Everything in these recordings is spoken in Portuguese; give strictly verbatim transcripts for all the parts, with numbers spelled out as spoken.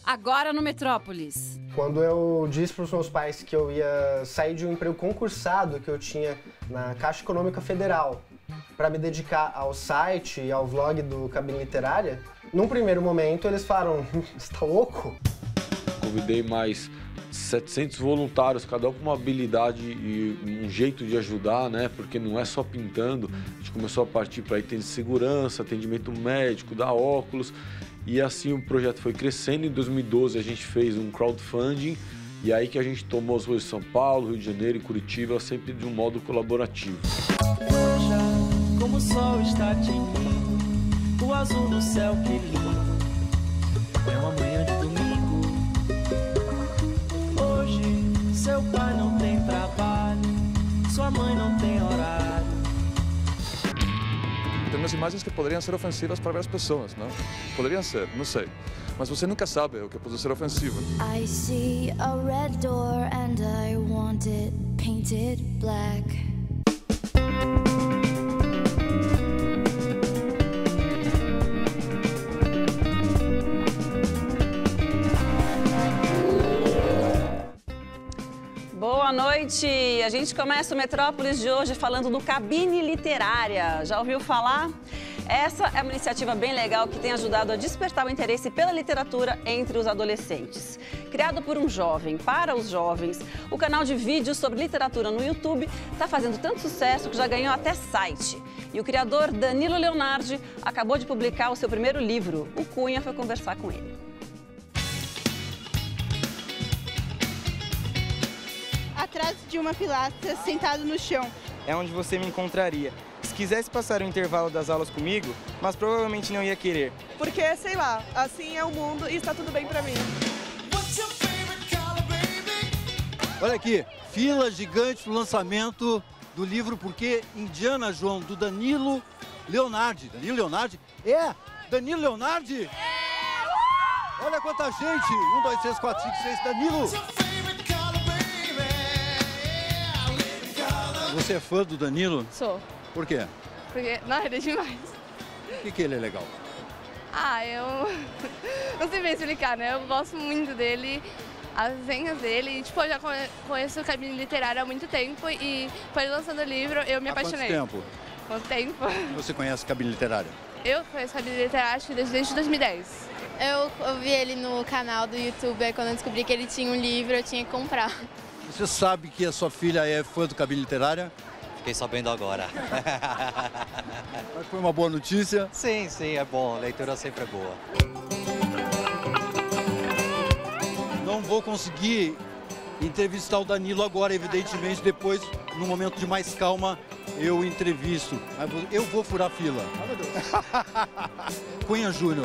Agora no Metrópolis. Quando eu disse para os meus pais que eu ia sair de um emprego concursado que eu tinha na Caixa Econômica Federal para me dedicar ao site e ao vlog do Cabine Literária, num primeiro momento eles falaram, você tá louco? Convidei mais setecentos voluntários, cada um com uma habilidade e um jeito de ajudar, né? Porque não é só pintando. A gente começou a partir para itens de segurança, atendimento médico, dar óculos. E assim o projeto foi crescendo. Em dois mil e doze a gente fez um crowdfunding e aí que a gente tomou as ruas de São Paulo, Rio de Janeiro e Curitiba, sempre de um modo colaborativo. Veja como o sol está tinindo, o azul no céu que lindo. É uma manhã de domingo. Hoje seu pai não tem trabalho, sua mãe não tem horário. Tem umas imagens que poderiam ser ofensivas para várias pessoas, não? Poderiam ser, não sei. Mas você nunca sabe o que pode ser ofensivo. I see a red door and I want it painted black. Boa noite! A gente começa o Metrópolis de hoje falando do Cabine Literária. Já ouviu falar? Essa é uma iniciativa bem legal que tem ajudado a despertar o interesse pela literatura entre os adolescentes. Criado por um jovem, para os jovens, o canal de vídeos sobre literatura no YouTube está fazendo tanto sucesso que já ganhou até site. E o criador Danilo Leonardi acabou de publicar o seu primeiro livro. O Cunha foi conversar com ele. Atrás de uma pilastra, sentado no chão. É onde você me encontraria. Se quisesse passar o intervalo das aulas comigo, mas provavelmente não ia querer. Porque, sei lá, assim é o mundo e está tudo bem pra mim. Olha aqui, fila gigante no lançamento do livro Porque Indiana, João, do Danilo Leonardi. Danilo Leonardi? É! Danilo Leonardi? É! Olha quanta gente! Um, dois, três, quatro, cinco, seis, Danilo! Você é fã do Danilo? Sou. Por quê? Porque, não, ele é demais. Por que, que ele é legal? Ah, eu não sei bem explicar, né? Eu gosto muito dele, as senhas dele. E, tipo, eu já conheço o Cabine Literário há muito tempo e foi lançando o livro, eu me há apaixonei. Quanto tempo? Quanto tempo? Você conhece o Cabine Literário? Eu conheço o Cabine Literário acho que desde, desde dois mil e dez. Eu, eu vi ele no canal do YouTube, aí quando eu descobri que ele tinha um livro, eu tinha que comprar. Você sabe que a sua filha é fã do Cabine Literária? Fiquei sabendo agora. Mas foi uma boa notícia? Sim, sim, é bom. A leitura sempre é boa. Não vou conseguir entrevistar o Danilo agora, evidentemente, depois, num momento de mais calma, eu entrevisto. Eu vou furar a fila. Cunha Júnior.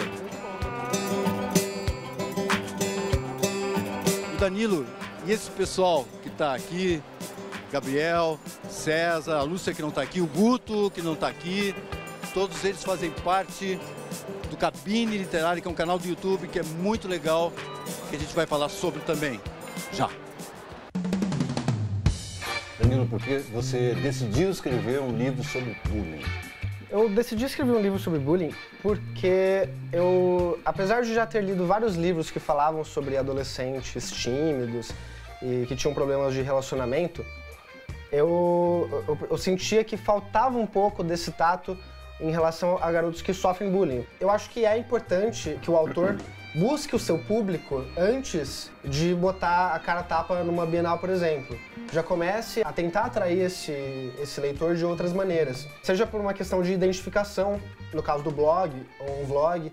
O Danilo e esse pessoal que está aqui, Gabriel, César, a Lúcia que não está aqui, o Guto que não está aqui, todos eles fazem parte do Cabine Literária, que é um canal do YouTube que é muito legal, que a gente vai falar sobre também, já. Danilo, por que você decidiu escrever um livro sobre bullying? Eu decidi escrever um livro sobre bullying porque eu, apesar de já ter lido vários livros que falavam sobre adolescentes tímidos e que tinham problemas de relacionamento, eu, eu, eu sentia que faltava um pouco desse tato em relação a garotos que sofrem bullying. Eu acho que é importante que o autor busque o seu público antes de botar a cara a tapa numa Bienal, por exemplo. Já comece a tentar atrair esse, esse leitor de outras maneiras. Seja por uma questão de identificação, no caso do blog ou um vlog.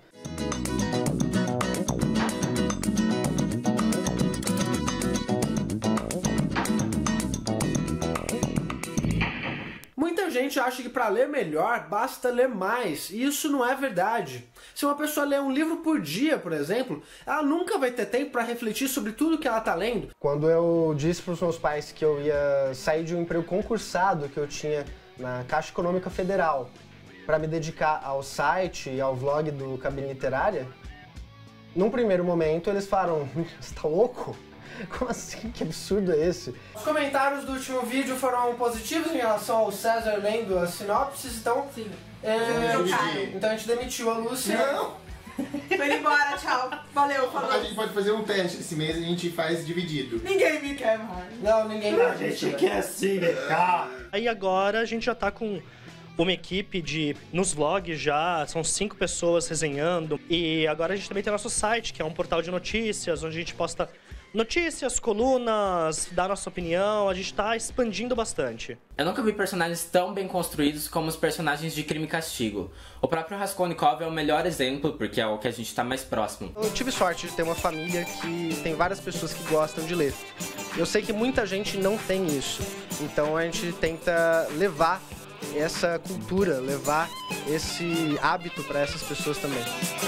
Muita gente acha que para ler melhor basta ler mais, e isso não é verdade. Se uma pessoa lê um livro por dia, por exemplo, ela nunca vai ter tempo para refletir sobre tudo que ela está lendo. Quando eu disse para os meus pais que eu ia sair de um emprego concursado que eu tinha na Caixa Econômica Federal para me dedicar ao site e ao vlog do Cabine Literária, num primeiro momento eles falaram, você tá louco? Como assim? Que absurdo é esse? Os comentários do último vídeo foram positivos em relação ao César lendo as sinopses, então... Sim. É, então a gente demitiu a Lúcia. Não! Tô indo embora, tchau. Valeu, falou. A gente pode fazer um teste esse mês, a gente faz dividido. Ninguém me quer mais. Não, ninguém A gente quer sim, cá. Aí agora a gente já tá com uma equipe de... Nos vlogs já, são cinco pessoas resenhando. E agora a gente também tem nosso site, que é um portal de notícias, onde a gente posta notícias, colunas, dá nossa opinião. A gente tá expandindo bastante. Eu nunca vi personagens tão bem construídos como os personagens de Crime e Castigo. O próprio Raskolnikov é o melhor exemplo, porque é o que a gente tá mais próximo. Eu tive sorte de ter uma família que tem várias pessoas que gostam de ler. Eu sei que muita gente não tem isso, então a gente tenta levar essa cultura, levar esse hábito para essas pessoas também.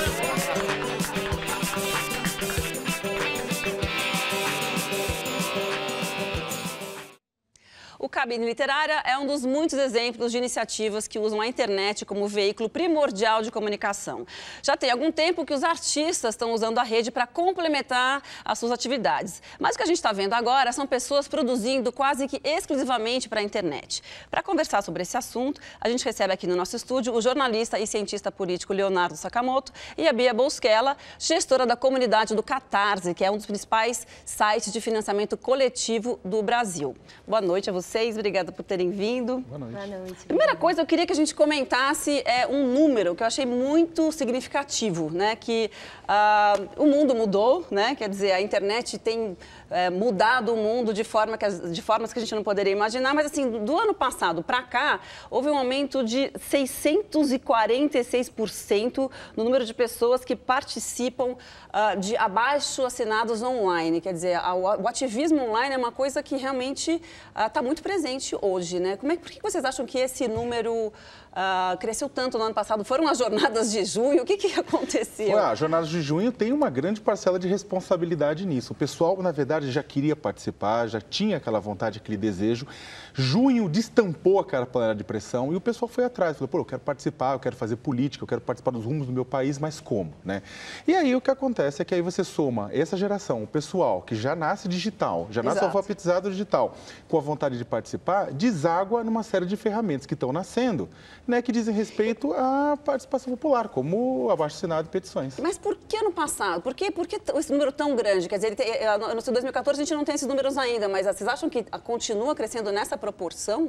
O Cabine Literária é um dos muitos exemplos de iniciativas que usam a internet como veículo primordial de comunicação. Já tem algum tempo que os artistas estão usando a rede para complementar as suas atividades. Mas o que a gente está vendo agora são pessoas produzindo quase que exclusivamente para a internet. Para conversar sobre esse assunto, a gente recebe aqui no nosso estúdio o jornalista e cientista político Leonardo Sakamoto e a Bia Bosquella, gestora da comunidade do Catarse, que é um dos principais sites de financiamento coletivo do Brasil. Boa noite a vocês. Obrigada por terem vindo. Boa noite. Boa noite. Primeira coisa, eu queria que a gente comentasse é, um número que eu achei muito significativo, né? Que uh, o mundo mudou, né? Quer dizer, a internet tem é, mudado o mundo de, forma que, de formas que a gente não poderia imaginar, mas assim, do ano passado para cá, houve um aumento de seiscentos e quarenta e seis por cento no número de pessoas que participam uh, de abaixo assinados online. Quer dizer, a, o ativismo online é uma coisa que realmente está uh, muito presente hoje, né? Como é, por que vocês acham que esse número uh, cresceu tanto no ano passado? Foram as jornadas de junho? O que, que aconteceu? Ué, as jornadas de junho tem uma grande parcela de responsabilidade nisso. O pessoal, na verdade, já queria participar, já tinha aquela vontade, aquele desejo. Junho destampou aquela panela de pressão e o pessoal foi atrás. Falou, pô, eu quero participar, eu quero fazer política, eu quero participar dos rumos do meu país, mas como, né? E aí o que acontece é que aí você soma essa geração, o pessoal que já nasce digital, já nasce Exato. alfabetizado digital, com a vontade de participar, deságua numa série de ferramentas que estão nascendo, né, que dizem respeito à participação popular, como abaixo-assinado e petições. Mas por que no passado? Por que, por que esse número tão grande? Quer dizer, ele tem, no dois mil e quatorze a gente não tem esses números ainda, mas vocês acham que continua crescendo nessa proporção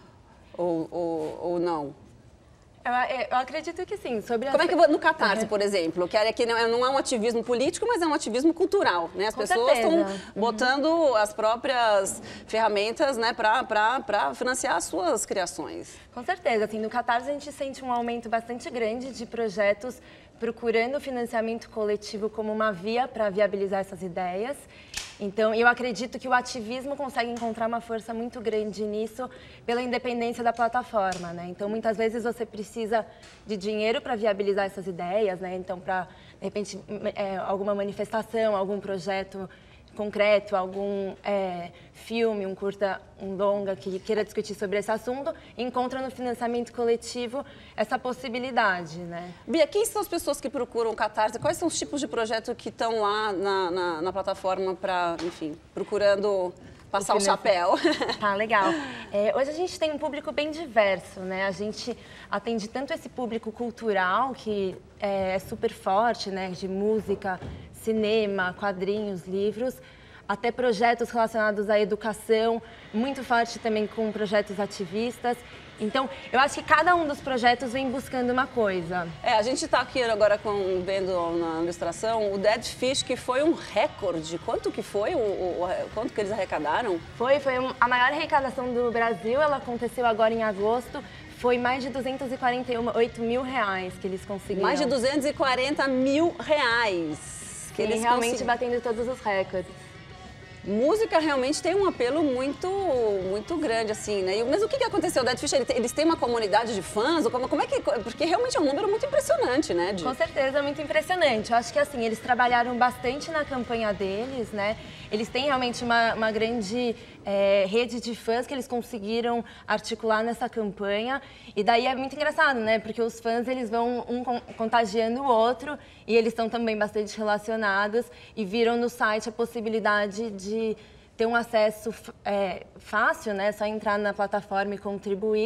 ou, ou, ou não? Eu, eu acredito que sim. Sobre Como as... é que no Catarse, por exemplo, que, é, que não, é, não é um ativismo político, mas é um ativismo cultural, né? As Com pessoas estão certeza. botando uhum. as próprias ferramentas, né, para financiar as suas criações. Com certeza. Assim, no Catarse a gente sente um aumento bastante grande de projetos procurando financiamento coletivo como uma via para viabilizar essas ideias. Então, eu acredito que o ativismo consegue encontrar uma força muito grande nisso pela independência da plataforma, né? Então, muitas vezes você precisa de dinheiro para viabilizar essas ideias, né? Então, para, de repente, é, alguma manifestação, algum projeto concreto, algum é, filme, um curta, um longa que queira discutir sobre esse assunto, encontra no financiamento coletivo essa possibilidade, né? Bia, quem são as pessoas que procuram o Catarse? Quais são os tipos de projetos que estão lá na, na, na plataforma para, enfim, procurando passar o, o chapéu? Tá, legal. É, hoje a gente tem um público bem diverso, né? A gente atende tanto esse público cultural, que é, é super forte, né? De música, cinema, quadrinhos, livros, até projetos relacionados à educação, muito forte também com projetos ativistas. Então, eu acho que cada um dos projetos vem buscando uma coisa. É, a gente está aqui agora com, vendo na ilustração o Dead Fish, que foi um recorde. Quanto que foi? O, o, o quanto que eles arrecadaram? Foi, foi a maior arrecadação do Brasil, ela aconteceu agora em agosto. Foi mais de duzentos e quarenta e oito mil reais que eles conseguiram. Mais de duzentos e quarenta mil reais. Que Sim, eles realmente consegui... batendo todos os recordes. Música realmente tem um apelo muito, muito grande, assim, né? Mas o que, que aconteceu? Dead Fish, eles têm uma comunidade de fãs? Como, como é que... Porque realmente é um número muito impressionante, né? De... Com certeza, muito impressionante. Eu acho que, assim, eles trabalharam bastante na campanha deles, né? Eles têm realmente uma, uma grande é, rede de fãs que eles conseguiram articular nessa campanha. E daí é muito engraçado, né? Porque os fãs, eles vão um contagiando o outro e eles estão também bastante relacionados e viram no site a possibilidade de de ter um acesso é, fácil, né? Só entrar na plataforma e contribuir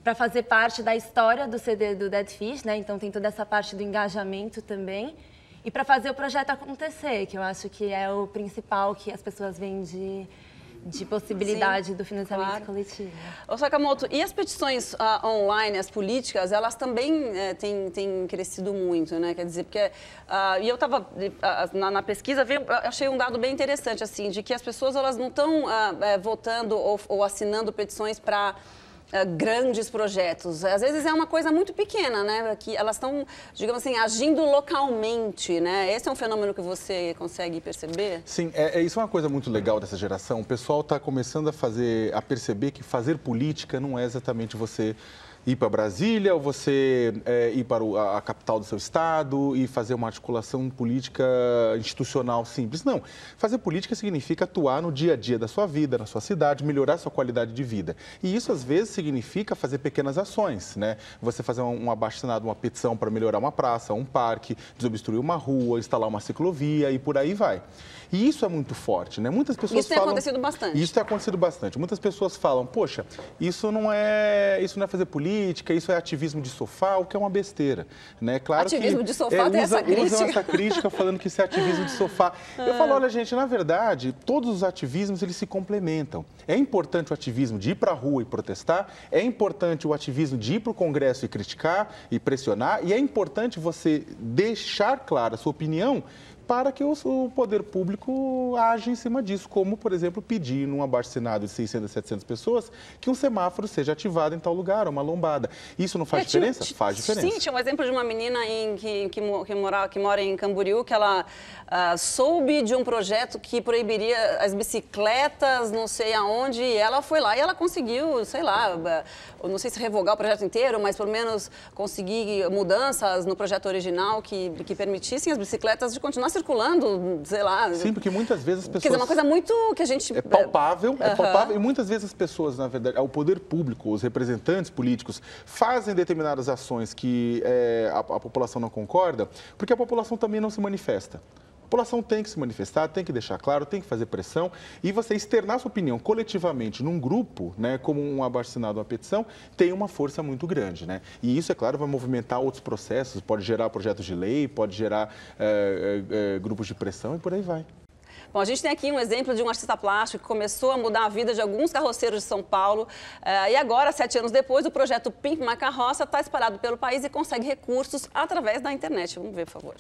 para fazer parte da história do C D do Dead Fish, né? Então tem toda essa parte do engajamento também. E para fazer o projeto acontecer, que eu acho que é o principal que as pessoas veem de, de possibilidade Sim, do financiamento claro. coletivo. Ô, Sakamoto, e as petições uh, online, as políticas, elas também uh, têm, têm crescido muito, né? Quer dizer, porque... Uh, e eu estava uh, na, na pesquisa, veio, achei um dado bem interessante, assim, de que as pessoas elas não estão uh, uh, votando ou, ou assinando petições para... Uh, grandes projetos. Às vezes é uma coisa muito pequena, né? Que elas estão, digamos assim, agindo localmente, né? Esse é um fenômeno que você consegue perceber? Sim, é, é, isso é uma coisa muito legal dessa geração. O pessoal está começando a fazer, a perceber que fazer política não é exatamente você ir para Brasília ou você é, ir para o, a, a capital do seu estado e fazer uma articulação política institucional simples. Não. Fazer política significa atuar no dia a dia da sua vida, na sua cidade, melhorar a sua qualidade de vida. E isso, às vezes, significa fazer pequenas ações, né? Você fazer um, um abaixo-assinado, uma petição para melhorar uma praça, um parque, desobstruir uma rua, instalar uma ciclovia e por aí vai. E isso é muito forte, né? Muitas pessoas Isso tem falam... acontecido bastante. Isso tem acontecido bastante. Muitas pessoas falam, poxa, isso não é, isso não é fazer política, isso é ativismo de sofá, o que é uma besteira, né? Claro ativismo que, de sofá é, tem usa, essa crítica. Usam essa crítica falando que isso é ativismo de sofá. Eu falo, olha, gente, na verdade, todos os ativismos, eles se complementam. É importante o ativismo de ir para a rua e protestar, é importante o ativismo de ir para o Congresso e criticar e pressionar, e é importante você deixar clara a sua opinião para que o, o poder público age em cima disso, como, por exemplo, pedir num abaixo-assinado de seiscentas, setecentas pessoas que um semáforo seja ativado em tal lugar, uma lombada. Isso não faz é, diferença? Tinha, faz diferença. Sim, tinha um exemplo de uma menina em, que, que, que, mora, que mora em Camboriú, que ela uh, soube de um projeto que proibiria as bicicletas, não sei aonde, e ela foi lá e ela conseguiu, sei lá, uh, não sei se revogar o projeto inteiro, mas pelo menos conseguir mudanças no projeto original que, que permitissem as bicicletas de continuar circulando, sei lá. Sim, porque muitas vezes as pessoas... Quer dizer, uma coisa muito que a gente... É palpável, é uhum. palpável, e muitas vezes as pessoas, na verdade, o poder público, os representantes políticos, fazem determinadas ações que é, a, a população não concorda, porque a população também não se manifesta. A população tem que se manifestar, tem que deixar claro, tem que fazer pressão, e você externar sua opinião coletivamente num grupo, né, como um abaixo-assinado, uma petição, tem uma força muito grande, né? E isso, é claro, vai movimentar outros processos, pode gerar projetos de lei, pode gerar é, é, é, grupos de pressão e por aí vai. Bom, a gente tem aqui um exemplo de um artista plástico que começou a mudar a vida de alguns carroceiros de São Paulo. Uh, e agora, sete anos depois, o projeto Pimp My Carroça está espalhado pelo país e consegue recursos através da internet. Vamos ver, por favor.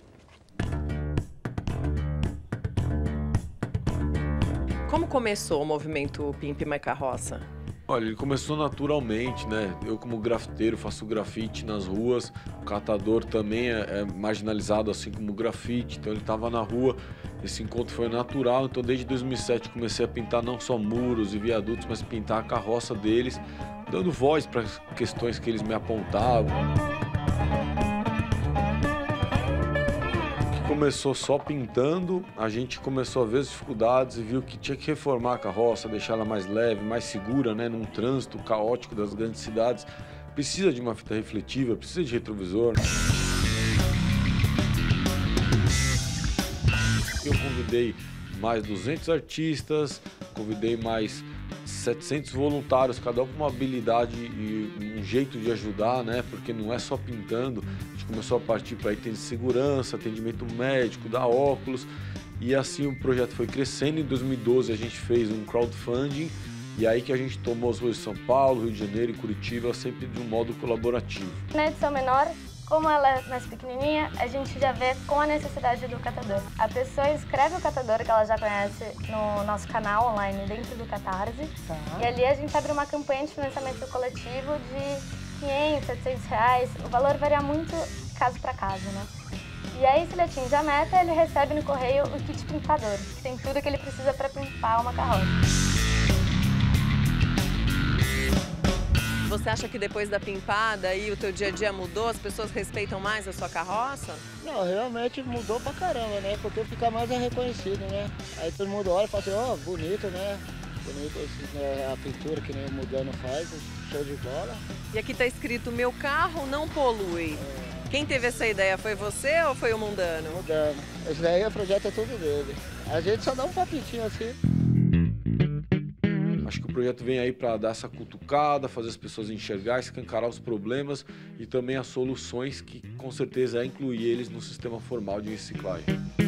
Como começou o movimento Pimp My Carroça? Olha, ele começou naturalmente, né? Eu, como grafiteiro, faço grafite nas ruas. O catador também é, é marginalizado, assim como o grafite. Então, ele estava na rua. Esse encontro foi natural. Então, desde dois mil e sete, comecei a pintar não só muros e viadutos, mas pintar a carroça deles, dando voz para as questões que eles me apontavam. Começou só pintando, a gente começou a ver as dificuldades e viu que tinha que reformar a carroça, deixar ela mais leve, mais segura, né, num trânsito caótico das grandes cidades. Precisa de uma fita refletiva, precisa de retrovisor. Eu convidei mais duzentos artistas, convidei mais setecentos voluntários, cada um com uma habilidade e um jeito de ajudar, né? Porque não é só pintando. A gente começou a partir para itens de segurança, atendimento médico, dar óculos. E assim o projeto foi crescendo. Em dois mil e doze a gente fez um crowdfunding. E aí que a gente tomou as ruas de São Paulo, Rio de Janeiro e Curitiba, sempre de um modo colaborativo. Na edição menor, como ela é mais pequenininha, a gente já vê com a necessidade do catador. A pessoa escreve o catador que ela já conhece no nosso canal online dentro do Catarse. Tá. E ali a gente abre uma campanha de financiamento coletivo de quinhentos, setecentos reais. O valor varia muito caso para caso, né? E aí, se ele atinge a meta, ele recebe no correio o kit pintador, que tem tudo que ele precisa para pintar uma carroça. Você acha que depois da pimpada aí o teu dia a dia mudou? As pessoas respeitam mais a sua carroça? Não, realmente mudou pra caramba, né? Porque fica mais reconhecido, né? Aí todo mundo olha e fala assim, ó, oh, bonito, né? Bonito assim, né? A pintura que nem o Mudano faz, show de bola. E aqui tá escrito, meu carro não polui. É. Quem teve essa ideia, foi você ou foi o Mundano? Mundano. Esse daí o projeto é tudo dele. A gente só dá um palpitinho assim. A Acho que o projeto vem aí para dar essa cutucada, fazer as pessoas enxergar, escancarar os problemas e também as soluções que com certeza é incluir eles no sistema formal de reciclagem.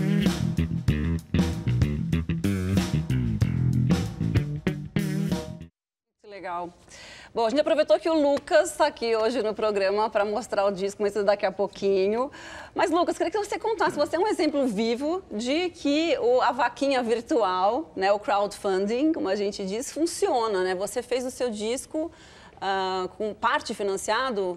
Legal. Bom, a gente aproveitou que o Lucas está aqui hoje no programa para mostrar o disco, mas isso daqui a pouquinho. Mas, Lucas, queria que você contasse, você é um exemplo vivo de que o, a vaquinha virtual, né, o crowdfunding, como a gente diz, funciona, né? Você fez o seu disco uh, com parte financiado,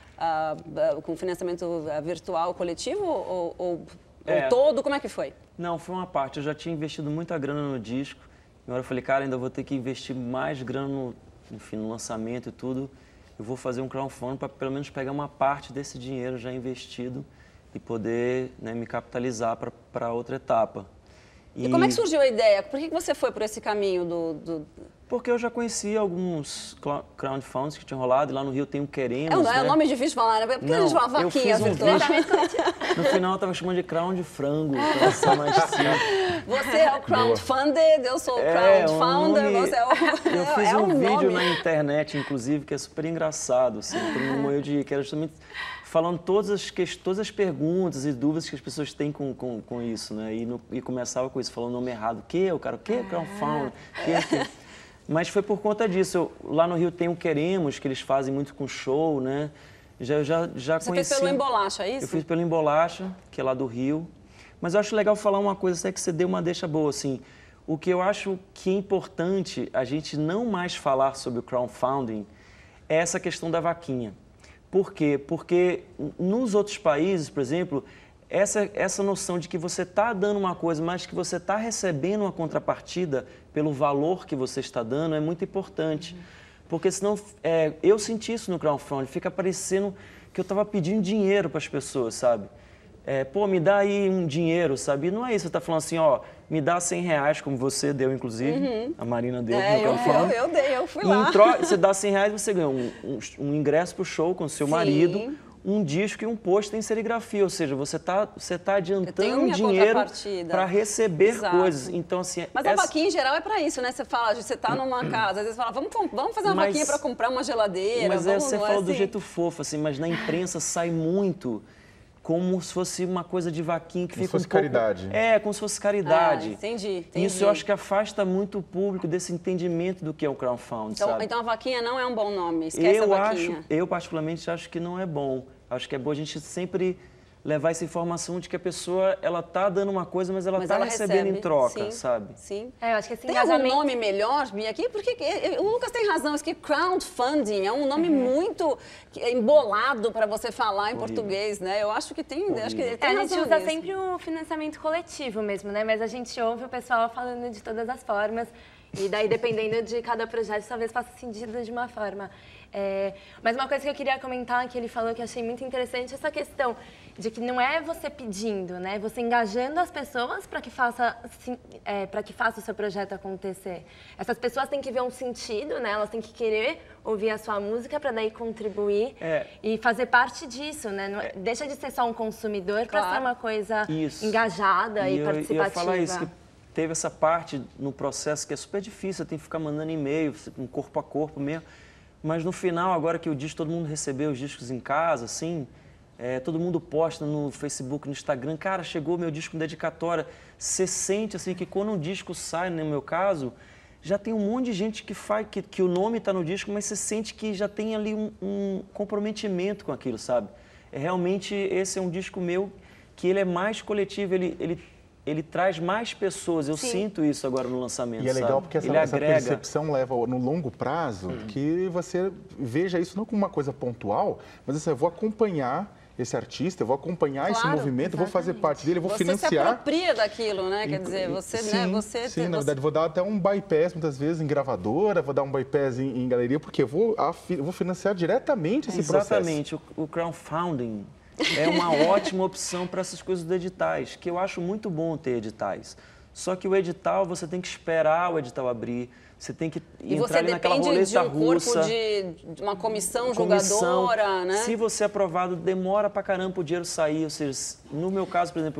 uh, uh, com financiamento virtual coletivo ou, ou, é. ou todo? Como é que foi? Não, foi uma parte. Eu já tinha investido muita grana no disco. Agora eu falei, cara, ainda vou ter que investir mais grana no, enfim, no lançamento e tudo. Eu vou fazer um crowdfunding para pelo menos pegar uma parte desse dinheiro já investido e poder, né, me capitalizar para outra etapa. E... e como é que surgiu a ideia? Por que você foi por esse caminho do... do... Porque eu já conhecia alguns crowdfundings que tinham rolado, e lá no Rio tem um Queremos, É um, né? é um nome difícil de falar, né? Por que Não, a gente fala eu vaquinha fiz um virtual? vídeo- No final eu tava chamando de crown de frango, pra ser mais simples. Você é o crowdfunded, eu sou o É, crowdfounder, um nome- você é o... Eu fiz é um, um vídeo nome. na internet, inclusive, que é super engraçado, assim, todo mundo morreu de rir, que era justamente falando todas as, que- todas as perguntas e dúvidas que as pessoas têm com, com, com isso, né? E, no- e começava com isso, falando o nome errado. O quê? O cara, o quê? Crowdfunding? O quê? O quê? Mas foi por conta disso. Eu, lá no Rio tem o Queremos, que eles fazem muito com show, né? Já, já, já Você conheci... fez pelo Embolacha, é isso? Eu fiz pelo Embolacha, que é lá do Rio. Mas eu acho legal falar uma coisa, até que você deu uma deixa boa, assim. O que eu acho que é importante a gente não mais falar sobre o crowdfunding é essa questão da vaquinha. Por quê? Porque nos outros países, por exemplo, essa, essa noção de que você está dando uma coisa, mas que você está recebendo uma contrapartida pelo valor que você está dando é muito importante. Uhum. Porque senão, é, eu senti isso no crowdfunding, fica parecendo que eu estava pedindo dinheiro para as pessoas, sabe? É, pô, me dá aí um dinheiro, sabe? E não é isso, você está falando assim, ó, me dá cem reais, como você deu, inclusive, Uhum. a Marina deu É, no eu, crowdfunding. eu, eu dei, eu fui E lá. em troca, você dá cem reais, você ganha um, um, um ingresso para o show com o seu Sim. marido, um disco e um pôster em serigrafia, ou seja, você está você tá tenho adiantando minha dinheiro contrapartida. para receber Exato. coisas. Então, assim, Mas essa... a vaquinha em geral é para isso, né? Você fala, você está numa casa, às vezes fala, vamos, vamos fazer uma Mas- vaquinha para comprar uma geladeira. Mas é, vamos, você não é falou do assim? jeito fofo, assim, mas na imprensa sai muito como se fosse uma coisa de vaquinha que Como fica se fosse um pouco... caridade. É, como se fosse caridade. Ah, entendi, entendi. Isso eu acho que afasta muito o público desse entendimento do que é o crowdfunding, Então, sabe? então a vaquinha não é um bom nome, esquece eu a vaquinha. acho, eu particularmente acho que não é bom. Acho que é bom a gente sempre levar essa informação de que a pessoa, ela tá dando uma coisa, mas ela Mas tá ela recebendo recebe, em troca, sim, sabe? Sim. É, eu acho que esse Tem algum engajamento... nome melhor, Bia, aqui? Porque que- o Lucas tem razão, isso que crowdfunding é um nome Uhum. muito embolado para você falar em Horrível. português, né? Eu acho que tem, acho que É, tem a gente razão usa nisso. sempre o financiamento coletivo mesmo, né? Mas a gente ouve o pessoal falando de todas as formas. E daí, dependendo de cada projeto, talvez faça sentido de uma forma. É, mas uma coisa que eu queria comentar, que ele falou que eu achei muito interessante, é essa questão de que não é você pedindo, né? Você engajando as pessoas para que faça, é, para que faça o seu projeto acontecer. Essas pessoas têm que ver um sentido, né? Elas têm que querer ouvir a sua música para daí contribuir É. e fazer parte disso, né? Não é- deixa de ser só um consumidor para Claro. ser uma coisa Isso. engajada e, eu, participativa. Eu ia falar isso, que teve essa parte no processo que é super difícil, tem que ficar mandando e-mail, um corpo a corpo mesmo. Mas no final, agora que o disco, todo mundo recebeu os discos em casa, assim, é, todo mundo posta no Facebook, no Instagram, cara, chegou meu disco com dedicatória. Você sente, assim, que quando um disco sai, no meu caso, já tem um monte de gente que faz, que, que o nome está no disco, mas você sente que já tem ali um, um comprometimento com aquilo, sabe? É, realmente, esse é um disco meu que ele é mais coletivo, ele, ele, ele traz mais pessoas. Eu Sim. sinto isso agora no lançamento, E é legal sabe? porque essa, ele essa agrega. percepção leva no longo prazo Uhum. que você veja isso não como uma coisa pontual, mas assim, eu vou acompanhar esse artista, eu vou acompanhar esse Claro, movimento, eu vou fazer parte dele, eu vou você financiar. se apropria daquilo, né? Quer dizer, você, sim, né? Você, sim, na você- verdade, vou dar até um bypass muitas vezes em gravadora, vou dar um bypass em, em galeria, porque eu vou, afi- eu vou financiar diretamente esse processo. Exatamente. O, o crowdfunding é uma ótima opção para essas coisas dos editais, que eu acho muito bom ter editais. Só que o edital, você tem que esperar o edital abrir, você tem que E entrar você ali naquela depende roleta de um russa. corpo de, de uma comissão, comissão. julgadora, né? Se você é aprovado, demora pra caramba o dinheiro sair. Ou seja, no meu caso, por exemplo,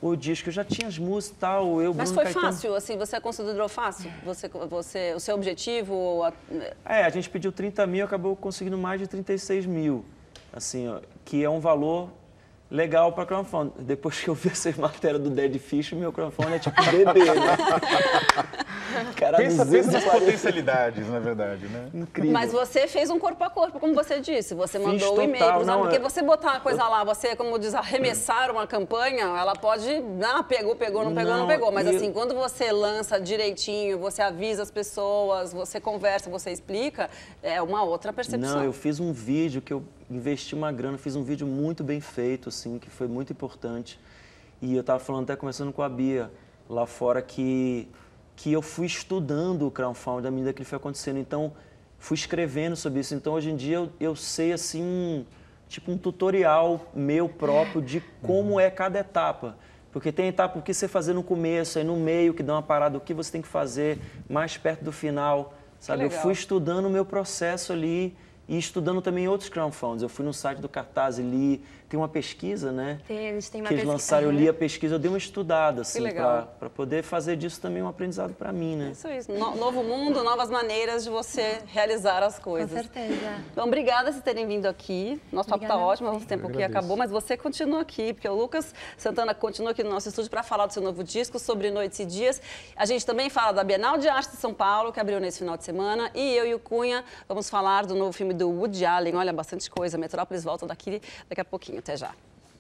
o disco, eu já tinha as músicas e tal. Eu, Mas Bruno foi Caetano... fácil, assim, você considerou fácil? Você, você, o seu objetivo... A... É, a gente pediu trinta mil, acabou conseguindo mais de trinta e seis mil, assim, ó, que é um valor legal para crowdfunding. Depois que eu vi essa matéria do Dead Fish, meu crowdfunding é tipo bebê, né? Cara, pensa, pensa nas potencialidades, na verdade, né? Incrível. Mas você fez um corpo a corpo, como você disse. Você Fiz mandou o e-mail, total, não, porque é- você botar uma coisa lá, você, como diz, arremessar uma campanha, ela pode, ah, pegou, pegou, não pegou, não, Não, pegou. Mas e- assim, quando você lança direitinho, você avisa as pessoas, você conversa, você explica, é uma outra percepção. Não, eu fiz um vídeo que eu investi uma grana, fiz um vídeo muito bem feito, assim, que foi muito importante. E eu estava falando até conversando com a Bia lá fora que, que eu fui estudando o crowdfunding à medida que ele foi acontecendo. Então, fui escrevendo sobre isso. Então, hoje em dia, eu, eu sei, assim, um, tipo um tutorial meu próprio de como é cada etapa. Porque tem etapa o que você fazer no começo, aí no meio, que dá uma parada, o que você tem que fazer mais perto do final, sabe? Eu legal. fui estudando o meu processo ali e estudando também outros crowdfunds. Eu fui no site do Cartaz e li, tem uma pesquisa, né? Tem, eles têm uma que eles pesquisa. lançaram, eu Uhum. li a pesquisa, eu dei uma estudada, assim, legal. para poder fazer disso também um aprendizado para mim, né? Isso, isso. No- novo mundo, novas maneiras de você realizar as coisas. Com certeza. Então, obrigada por terem vindo aqui. Nosso papo está Obrigada a ótimo, você. nosso tempo Eu aqui agradeço. acabou, mas você continua aqui, porque o Lucas Santana continua aqui no nosso estúdio para falar do seu novo disco, sobre Noites e Dias. A gente também fala da Bienal de Arte de São Paulo, que abriu nesse final de semana, e eu e o Cunha vamos falar do novo filme do Woody Allen. Olha, bastante coisa. Metrópolis volta daqui daqui a pouquinho. Até já.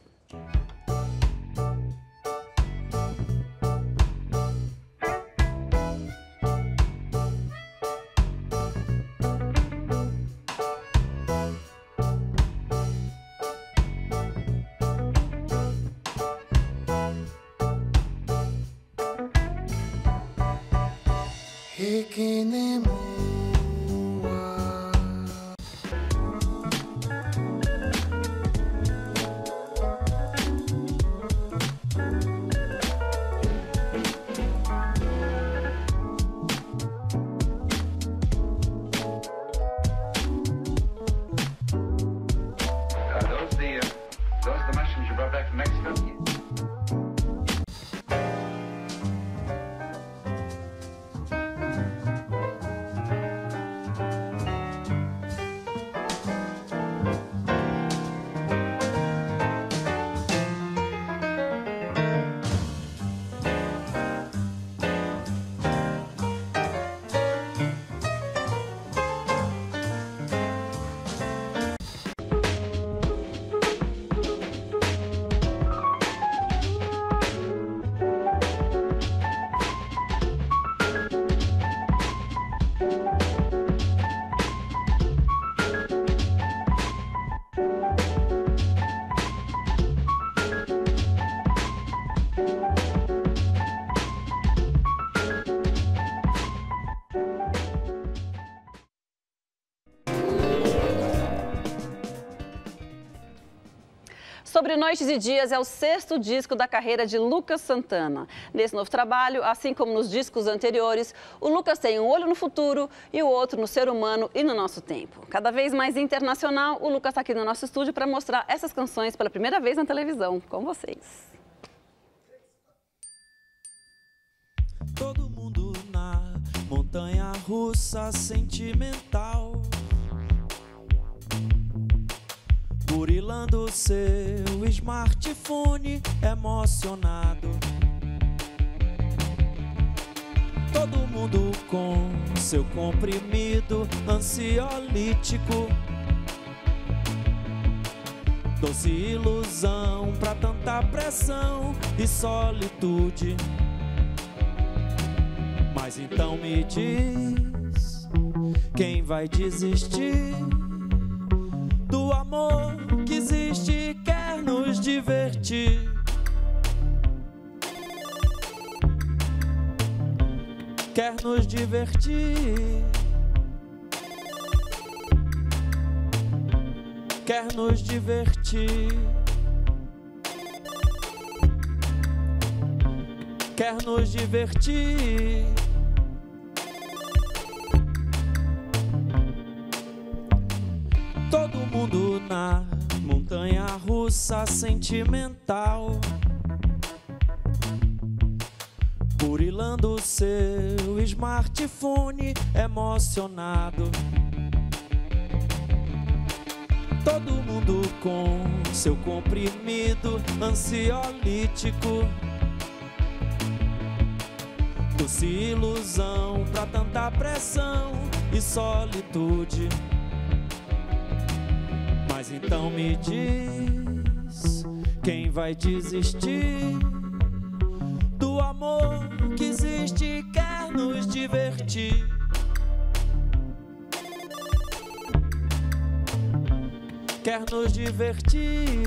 Are those the, uh, those the mushrooms you brought back from Mexico? Sobre Noites e Dias é o sexto disco da carreira de Lucas Santana. Nesse novo trabalho, assim como nos discos anteriores, o Lucas tem um olho no futuro e o outro no ser humano e no nosso tempo. Cada vez mais internacional, o Lucas está aqui no nosso estúdio para mostrar essas canções pela primeira vez na televisão, com vocês. Todo mundo na montanha russa sentimental, burilando seu smartphone emocionado. Todo mundo com seu comprimido ansiolítico, doce ilusão pra tanta pressão e solitude. Mas então me diz, quem vai desistir do amor que existe e quer nos divertir? Quer nos divertir? Quer nos divertir? Quer nos divertir? Todo mundo na montanha russa sentimental, burilando seu smartphone emocionado. Todo mundo com seu comprimido ansiolítico. Doce ilusão pra tanta pressão e solitude. Mas então me diz, quem vai desistir do amor que existe e quer nos divertir? Quer nos divertir,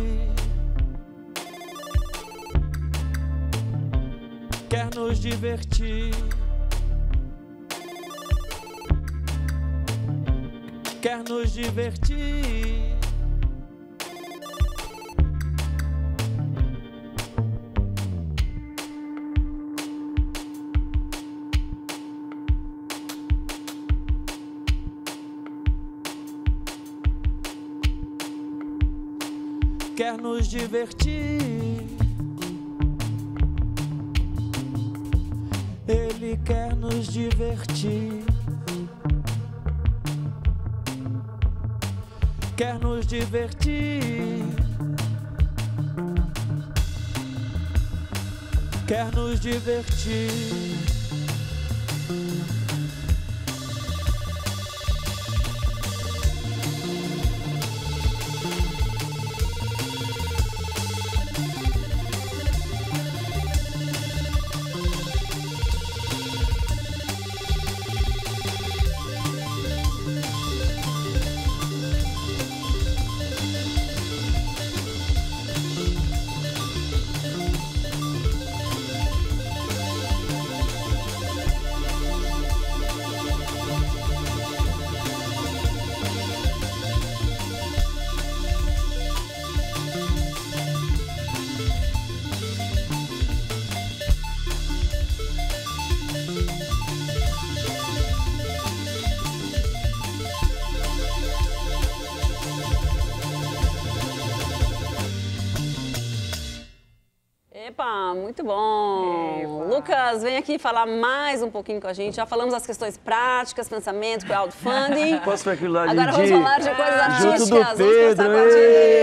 quer nos divertir, quer nos divertir. Quer nos divertir, ele quer nos divertir, quer nos divertir, quer nos divertir. Epa, muito bom. Epa. Lucas, vem aqui falar mais um pouquinho com a gente. Já falamos das questões práticas, pensamento, crowdfunding. Posso ver aquilo lá, Agora Didi? vamos falar de coisas artísticas. Junto do Pedro, vamos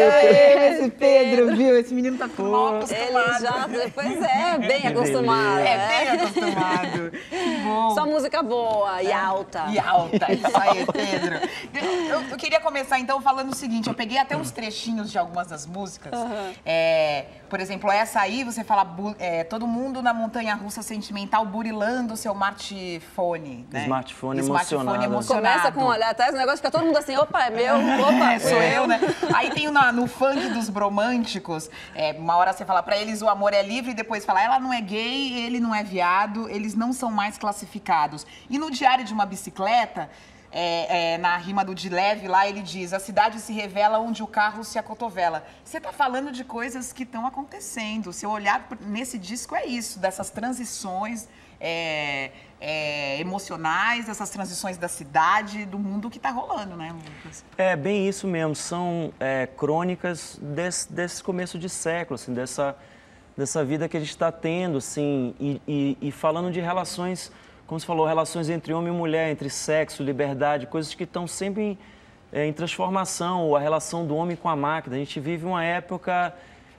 esse Pedro, viu? Esse menino tá tudo mal acostumado. Ele já, pois é, bem acostumado. É, bem acostumado. Que bom. Só música boa e alta. E alta, isso aí, Pedro. Eu, eu queria começar então falando o seguinte, eu peguei até uns trechinhos de algumas das músicas. Uhum. É, por exemplo, essa aí, você fala, é, todo mundo na montanha-russa sentimental burilando o seu smartphone, né? Smartphone, smartphone emocionado. Começa com olhar atrás, o negócio fica todo mundo assim, opa, é meu, opa, é, sou é. eu, né? Aí tem no, no funk dos bromânticos, é, uma hora você fala pra eles o amor é livre, e depois fala, ela não é gay, ele não é viado, eles não são mais classificados. E no Diário de uma Bicicleta, É, é, na rima do de leve lá, ele diz, a cidade se revela onde o carro se acotovela. Você está falando de coisas que estão acontecendo. Se eu olhar nesse disco é isso, dessas transições é, é, emocionais, dessas transições da cidade, do mundo que está rolando, né, Lucas? É, bem isso mesmo. São é, crônicas desse, desse começo de século, assim, dessa, dessa vida que a gente está tendo, assim, e, e, e falando de relações... Como você falou, relações entre homem e mulher, entre sexo, liberdade, coisas que estão sempre em, é, em transformação, ou a relação do homem com a máquina. A gente vive uma época...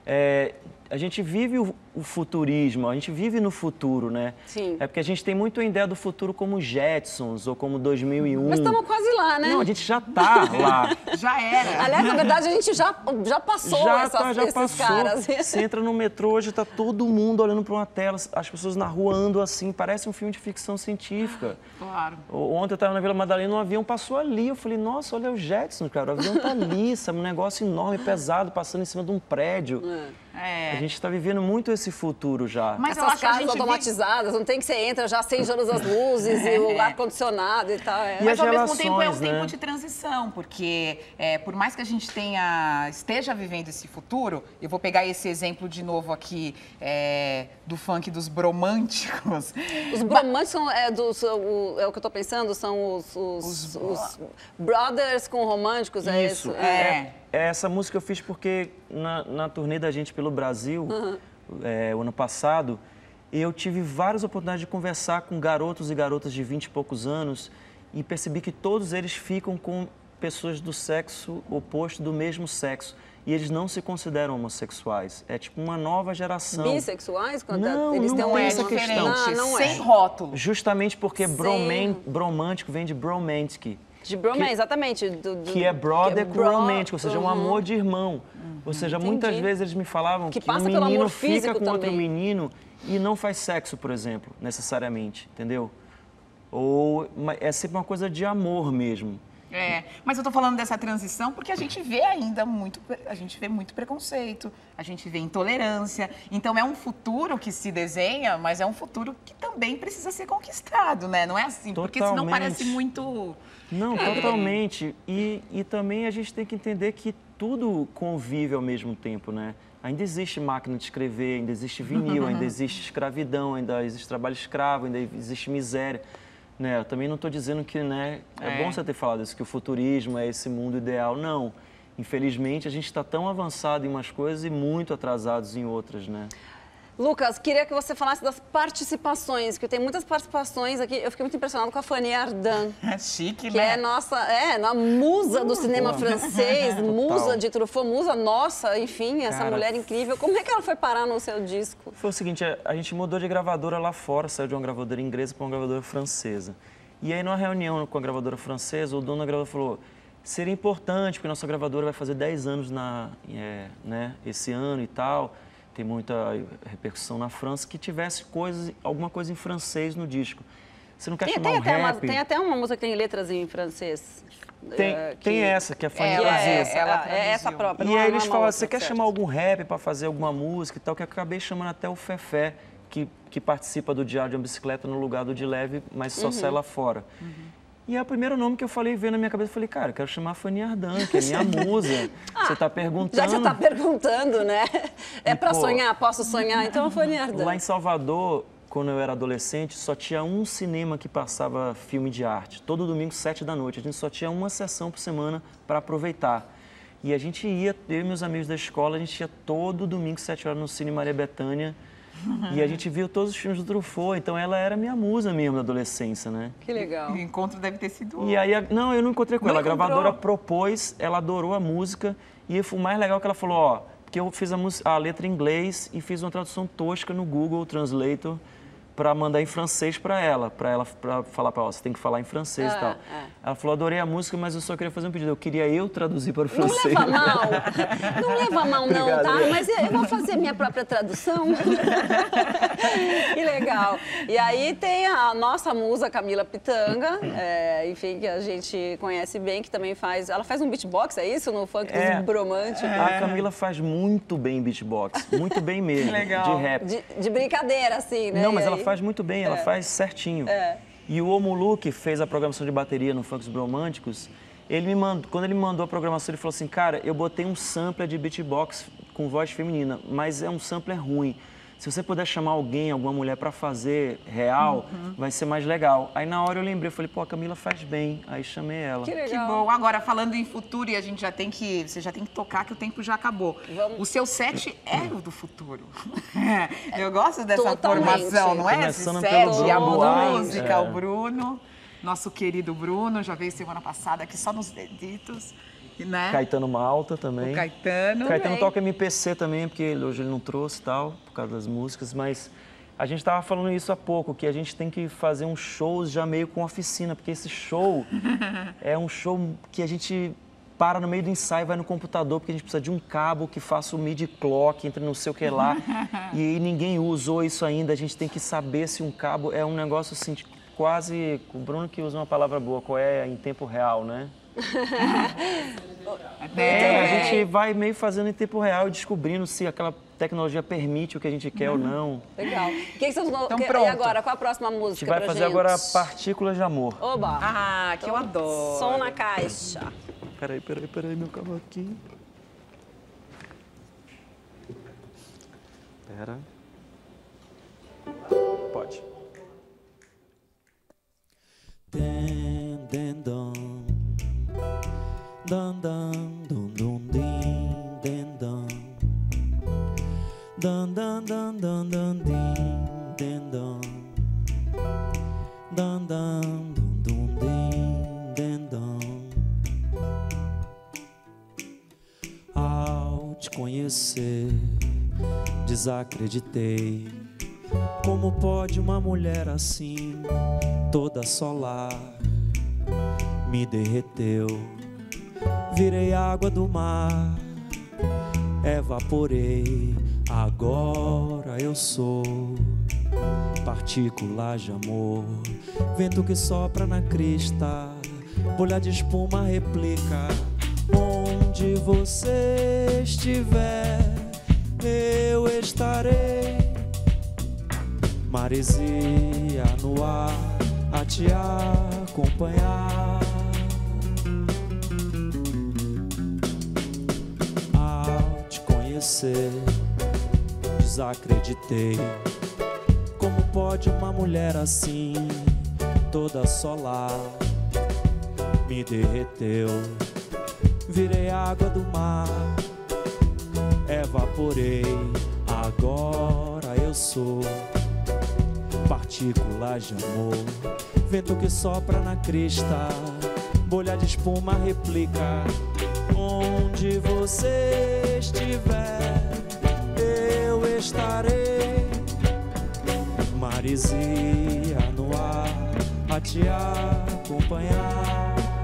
É, a gente vive o, o futurismo, a gente vive no futuro, né? Sim. É porque a gente tem muito a ideia do futuro como Jetsons ou como dois mil e um. Mas estamos quase lá, né? Não, a gente já tá lá. Já era. Aliás, na verdade, a gente já, já passou já essas, tá, já esses passou. caras. Você entra no metrô, hoje tá todo mundo olhando para uma tela, as pessoas na rua andam assim, parece um filme de ficção científica. Claro. Ontem eu estava na Vila Madalena, um avião passou ali, eu falei, nossa, olha o Jetsons, cara, o avião tá ali, sabe, um negócio enorme, pesado, passando em cima de um prédio. É. A gente está vivendo muito esse futuro já. Mas essas casas automatizadas, vive... não tem que você entra, já acende todas as luzes é. e o ar-condicionado e tal. É. E Mas ao relações, mesmo tempo é um né? tempo de transição, porque é, por mais que a gente tenha, esteja vivendo esse futuro, eu vou pegar esse exemplo de novo aqui é, do funk dos bromânticos. Os bromânticos são, é, dos, o, é o que eu estou pensando, são os, os, os, os brothers com românticos, é isso? isso? É. é. Essa música eu fiz porque na, na turnê da gente pelo Brasil, uhum. é, o ano passado, eu tive várias oportunidades de conversar com garotos e garotas de vinte e poucos anos e percebi que todos eles ficam com pessoas do sexo oposto, do mesmo sexo. E eles não se consideram homossexuais. É tipo uma nova geração. Bissexuais? Quando Não, eles não têm é uma- essa questão. Ah, não é. Sem rótulo. Justamente porque Sem- broman, bromântico vem de bromantic. De bromance, que- exatamente. Do, do- Que é brother que com é bro- romântico, ou seja, um Uhum. amor de irmão. Ou seja, muitas Entendi. vezes eles me falavam Que que, passa um pelo menino amor fica físico com outro também. menino e não faz sexo, por exemplo, necessariamente, entendeu? Ou ma- é sempre uma coisa de amor mesmo. É, mas eu tô falando dessa transição porque a gente vê ainda muito, a gente vê muito preconceito, a gente vê intolerância. Então é um futuro que se desenha, mas é um futuro que também precisa ser conquistado, né? Não é assim, porque senão Totalmente. parece muito... Não, É. totalmente. E, e também a gente tem que entender que tudo convive ao mesmo tempo, né? Ainda existe máquina de escrever, ainda existe vinil, ainda existe escravidão, ainda existe trabalho escravo, ainda existe miséria. Né, eu também não estou dizendo que, né, é, É. bom você ter falado isso, que o futurismo é esse mundo ideal. Não. Infelizmente, a gente está tão avançado em umas coisas e muito atrasados em outras, né? Lucas, queria que você falasse das participações, que tem muitas participações aqui. Eu fiquei muito impressionada com a Fanny Ardant. Chique, que né? é nossa, é, a musa do cinema boa. francês, musa Total. de Truffaut, musa nossa, enfim, essa Cara, mulher incrível. Como é que ela foi parar no seu disco? Foi o seguinte, a- a gente mudou de gravadora lá fora, saiu de uma gravadora inglesa para uma gravadora francesa. E aí, numa reunião com a gravadora francesa, o dono da gravadora falou, seria importante, porque nossa gravadora vai fazer dez anos na, é, né, esse ano e tal, tem muita repercussão na França, que tivesse coisas, alguma coisa em francês no disco. Você não quer Tem, chamar tem um até uma, rap? tem até uma música que tem letras em francês. Tem, eh, tem que- essa, que é a Fanny É, traduziu. essa, ela é essa própria. E não é- aí não eles é uma falaram, outra, você quer certo. chamar algum rap para fazer alguma música e tal, que eu acabei chamando até o Fefé, que, que participa do Diário de uma Bicicleta no lugar do de Leve, mas só Uhum. sai lá fora. E é o primeiro nome que eu falei, veio na minha cabeça, eu falei, cara, eu quero chamar a Fanny Ardant, que é minha musa. Você tá perguntando. Já que você está perguntando, né? É E, para pô, sonhar, posso sonhar? Então, a Fanny Ardant. Lá em Salvador, quando eu era adolescente, só tinha um cinema que passava filme de arte. Todo domingo, sete da noite. A gente só tinha uma sessão por semana para aproveitar. E a gente ia, eu e meus amigos da escola, a gente ia todo domingo, sete horas, no Cine Maria Bethânia. E a gente viu todos os filmes do Truffaut. Então ela era minha musa mesmo na adolescência, né? Que legal. O encontro deve ter sido... E aí, a- não, eu não encontrei com Não ela. A encontrou? gravadora propôs, ela adorou a música. E o mais legal é que ela falou, ó, porque eu fiz a, música- a letra em inglês e fiz uma tradução tosca no Google Translator para mandar em francês para ela, para ela pra falar para ela, você tem que falar em francês Ah, e tal. é. Ela falou, adorei a música, mas eu só queria fazer um pedido. Eu queria eu traduzir para o Não francês. leva mal, não leva mal não, Obrigado, tá? Lê. Mas eu vou fazer minha própria tradução. Que legal. E aí tem a nossa musa Camila Pitanga, é, enfim, que a gente conhece bem, que também faz... Ela faz um beatbox, é isso? No funk É. dos bromânticos? A Camila faz muito bem beatbox, muito bem mesmo, Legal. de rap. De, de brincadeira, assim, né? Não, mas E ela aí- faz muito bem, ela É. faz certinho. É. E o Omulu, que fez a programação de bateria no Funk dos Bromânticos, ele me mandou, quando ele me mandou a programação, ele falou assim, cara, eu botei um sampler de beatbox com voz feminina, mas é um sampler ruim. Se você puder chamar alguém, alguma mulher para fazer real, Uhum. vai ser mais legal. Aí na hora eu lembrei, eu falei, pô, a Camila faz bem. Aí chamei ela. Que bom. Agora, falando em futuro, e a gente já tem que... Você já tem que tocar que o tempo já acabou. O seu set é o do futuro. Eu gosto dessa Totalmente. formação, não é? Começando Esse pelo set, a Bruno Ai, música, é. o Bruno. Nosso querido Bruno, já veio semana passada aqui só nos deditos. Né? Caetano Malta também. O Caetano. Caetano Também. toca M P C também, porque ele- hoje ele não trouxe e tal, por causa das músicas, mas a gente estava falando isso há pouco, que a gente tem que fazer um show já meio com oficina, porque esse show é um show que a gente para no meio do ensaio, vai no computador, porque a gente precisa de um cabo que faça o midi clock, entre não sei o que lá, e ninguém usou isso ainda, a gente tem que saber se um cabo é um negócio assim, de quase, o Bruno que usa uma palavra boa, qual é em tempo real, né? É, a gente vai meio fazendo em tempo real e descobrindo se aquela tecnologia permite o que a gente quer ou não. Legal. O que, que vocês vão... Então, que- pronto. E agora, qual a próxima A música gente vai pra fazer gente? agora Partículas de Amor. Oba! Ah, que eu adoro. Som na caixa. Peraí, peraí, peraí, meu cavaquinho. Pera. Pode. Den, den, dom. Dan, dan, dum, dum, din, den, dom. Dan, dan, dan, dan, dan, din, den, dum. Dum, dum, dum, dum, din, den, dum. Ao te conhecer, desacreditei. Como pode uma mulher assim, toda solar, me derreteu. Virei água do mar, evaporei. Agora eu sou partícula de amor, vento que sopra na crista, bolha de espuma replica. Onde você estiver, eu estarei. Maresia no ar, a te acompanhar. Ao te conhecer, desacreditei. Como pode uma mulher assim, toda solar, me derreteu. Virei água do mar, evaporei. Agora eu sou partícula de amor, vento que sopra na crista, bolha de espuma replica. Onde você estiver, eu estarei. Maresia no ar, a te acompanhar.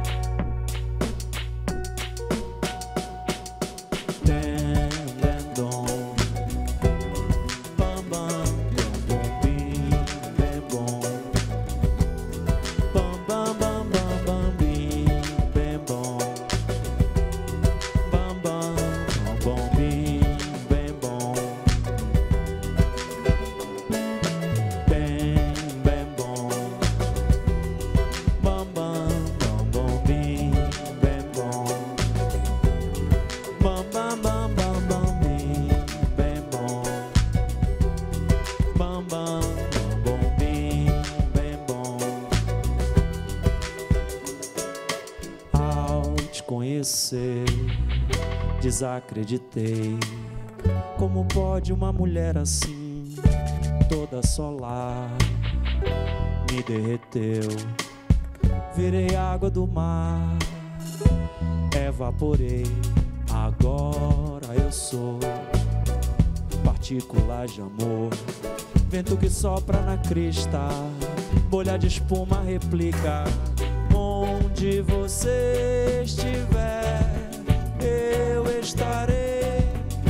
Desacreditei. Como pode uma mulher assim, toda solar, me derreteu. Virei água do mar, evaporei. Agora eu sou partícula de amor, vento que sopra na crista, bolha de espuma replica. Onde você estiver, eu estarei.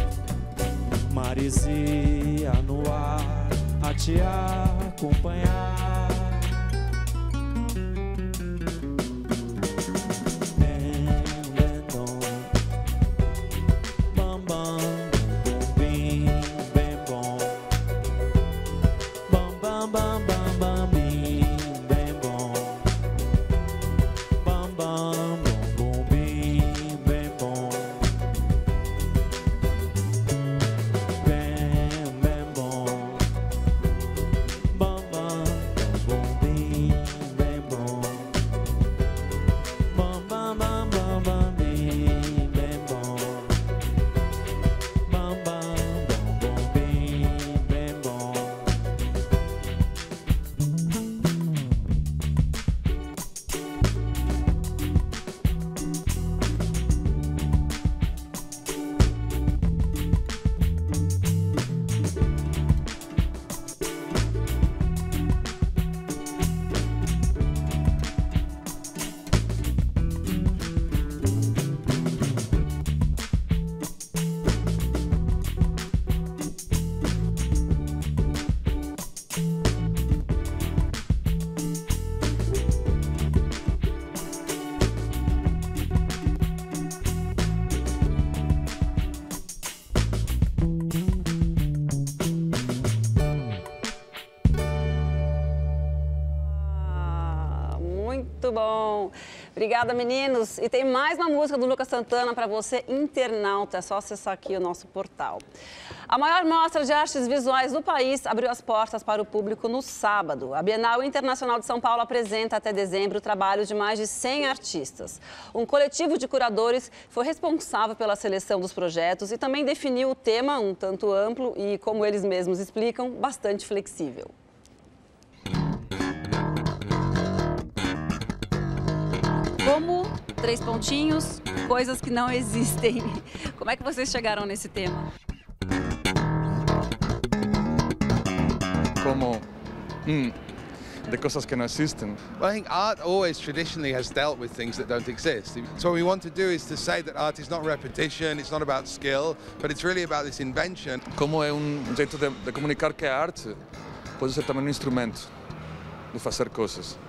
Maresia no ar, a te acompanhar. Bam, bam, bum, bim, bem bom. Bam, bam, bam, bam, bam, bim, bem bom. Bam, bam, bum, bum, bim, bem bom. Bem, bem bom. Bam, bam, bum, bum, bim, bem bom. Bam, bam, bam, bam, bam, bim, bem bom. Bam, bam, bum, bum, bim, bem bom. Muito bom. Obrigada, meninos. E tem mais uma música do Lucas Santana para você, internauta. É só acessar aqui o nosso portal. A maior mostra de artes visuais do país abriu as portas para o público no sábado. A Bienal Internacional de São Paulo apresenta até dezembro trabalhos de mais de cem artistas. Um coletivo de curadores foi responsável pela seleção dos projetos e também definiu o tema, um tanto amplo e, como eles mesmos explicam, bastante flexível. Como, três pontinhos, coisas que não existem. Como é que vocês chegaram nesse tema? Como mm, de cosas que no existen. Well, I think art always traditionally has dealt with things that don't exist. So what we want to do is to say that art is not repetition, it's not about skill, but it's really about this invention. Como é um jeito de, de comunicar que a arte pode ser também um instrumento de fazer coisas.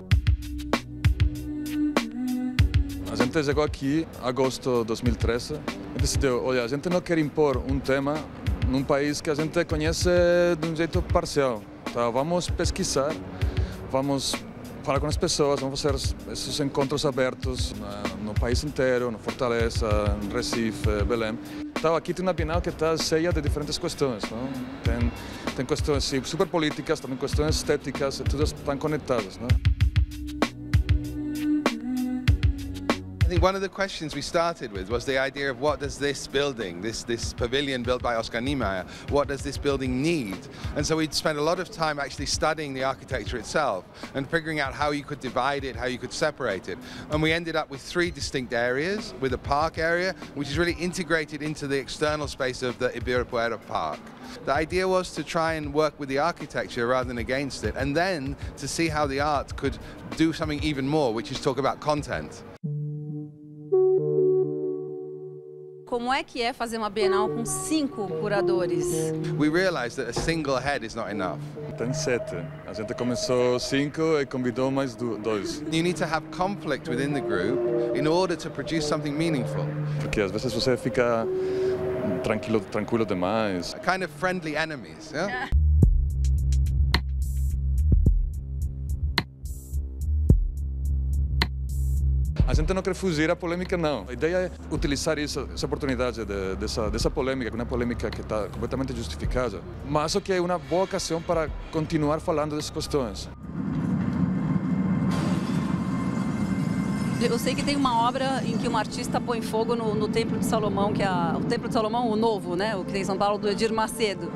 A gente chegou aqui em agosto de dois mil e treze e decidiu, olha, a gente não quer impor um tema num país que a gente conhece de um jeito parcial. Tá, vamos pesquisar, vamos falar com as pessoas, vamos fazer esses encontros abertos no país inteiro, no Fortaleza, em Recife, Belém. Então, aqui tem uma Bienal que está cheia de diferentes questões. Não? Tem, tem questões sim, super políticas, também questões estéticas, e todas estão conectadas. Não? I think one of the questions we started with was the idea of what does this building, this, this pavilion built by Oscar Niemeyer, what does this building need? And so we'd spent a lot of time actually studying the architecture itself and figuring out how you could divide it, how you could separate it. And we ended up with three distinct areas, with a park area, which is really integrated into the external space of the Ibirapuera Park. The idea was to try and work with the architecture rather than against it, and then to see how the art could do something even more, which is talk about content. Como é que é fazer uma Bienal com cinco curadores? We realized that a single head is not enough. Tem sete. A gente começou cinco e convidou mais dois. You need to have conflict within the group in order to produce something meaningful. Porque às vezes você fica tranquilo, tranquilo demais. A kind of friendly enemies, yeah? A gente não quer fugir à polêmica, não. A ideia é utilizar isso, essa oportunidade de, dessa, dessa polêmica, uma polêmica que está completamente justificada, mas que é uma boa ocasião para continuar falando dessas questões. Eu sei que tem uma obra em que um artista põe fogo no, no Templo de Salomão, que é a, o Templo de Salomão, o novo, né? O que tem em São Paulo, do Edir Macedo.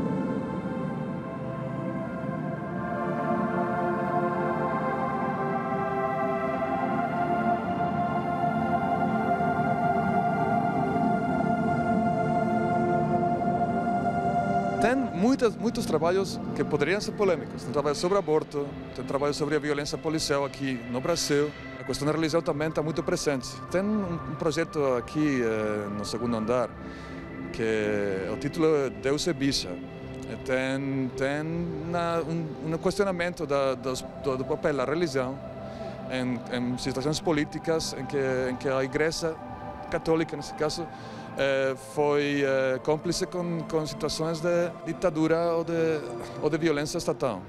Tem muitos, muitos trabalhos que poderiam ser polêmicos. Tem trabalho sobre aborto, tem trabalho sobre a violência policial aqui no Brasil. A questão da religião também está muito presente. Tem um, um projeto aqui eh, no segundo andar, que o título é Deus é bicha. Tem, tem uma, um, um questionamento da, dos, do, do papel da religião em, em situações políticas em que, em que a Igreja Católica, nesse caso, Eh, foi eh, cúmplice com, com situações de ditadura ou de, ou de violência estatal.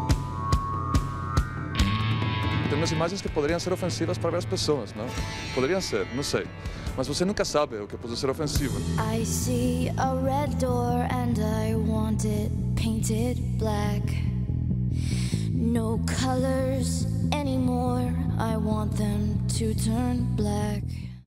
Tem umas imagens que poderiam ser ofensivas para várias pessoas, não? Poderiam ser, não sei. Mas você nunca sabe o que pode ser ofensivo. I see a red door and I want it painted black. No colors anymore, I want them to turn black.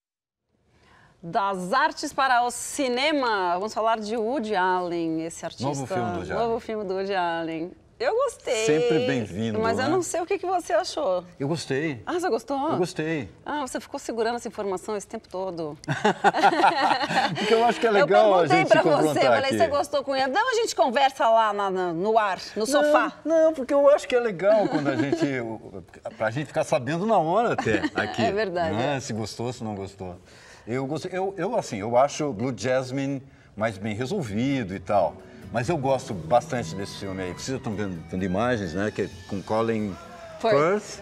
Das artes para o cinema, vamos falar de Woody Allen, esse artista. Novo filme do Woody Allen. Novo filme do Woody Allen. Eu gostei. Sempre bem-vindo, Mas né? eu não sei o que, que você achou. Eu gostei. Ah, você gostou? Eu gostei. Ah, você ficou segurando essa informação esse tempo todo. Porque eu acho que é legal a gente se confrontar aqui. Eu perguntei pra você, eu falei, você gostou com ele? Não, a gente conversa lá na, na, no ar, no sofá. Não, não, porque eu acho que é legal quando a gente... pra gente ficar sabendo na hora até aqui. É verdade. Né? É. Se gostou, se não gostou. Eu, gostei, eu, eu, assim, eu acho Blue Jasmine mais bem resolvido e tal. Mas eu gosto bastante desse filme aí. Vocês estão vendo, vendo imagens, né? Que é com Colin Firth.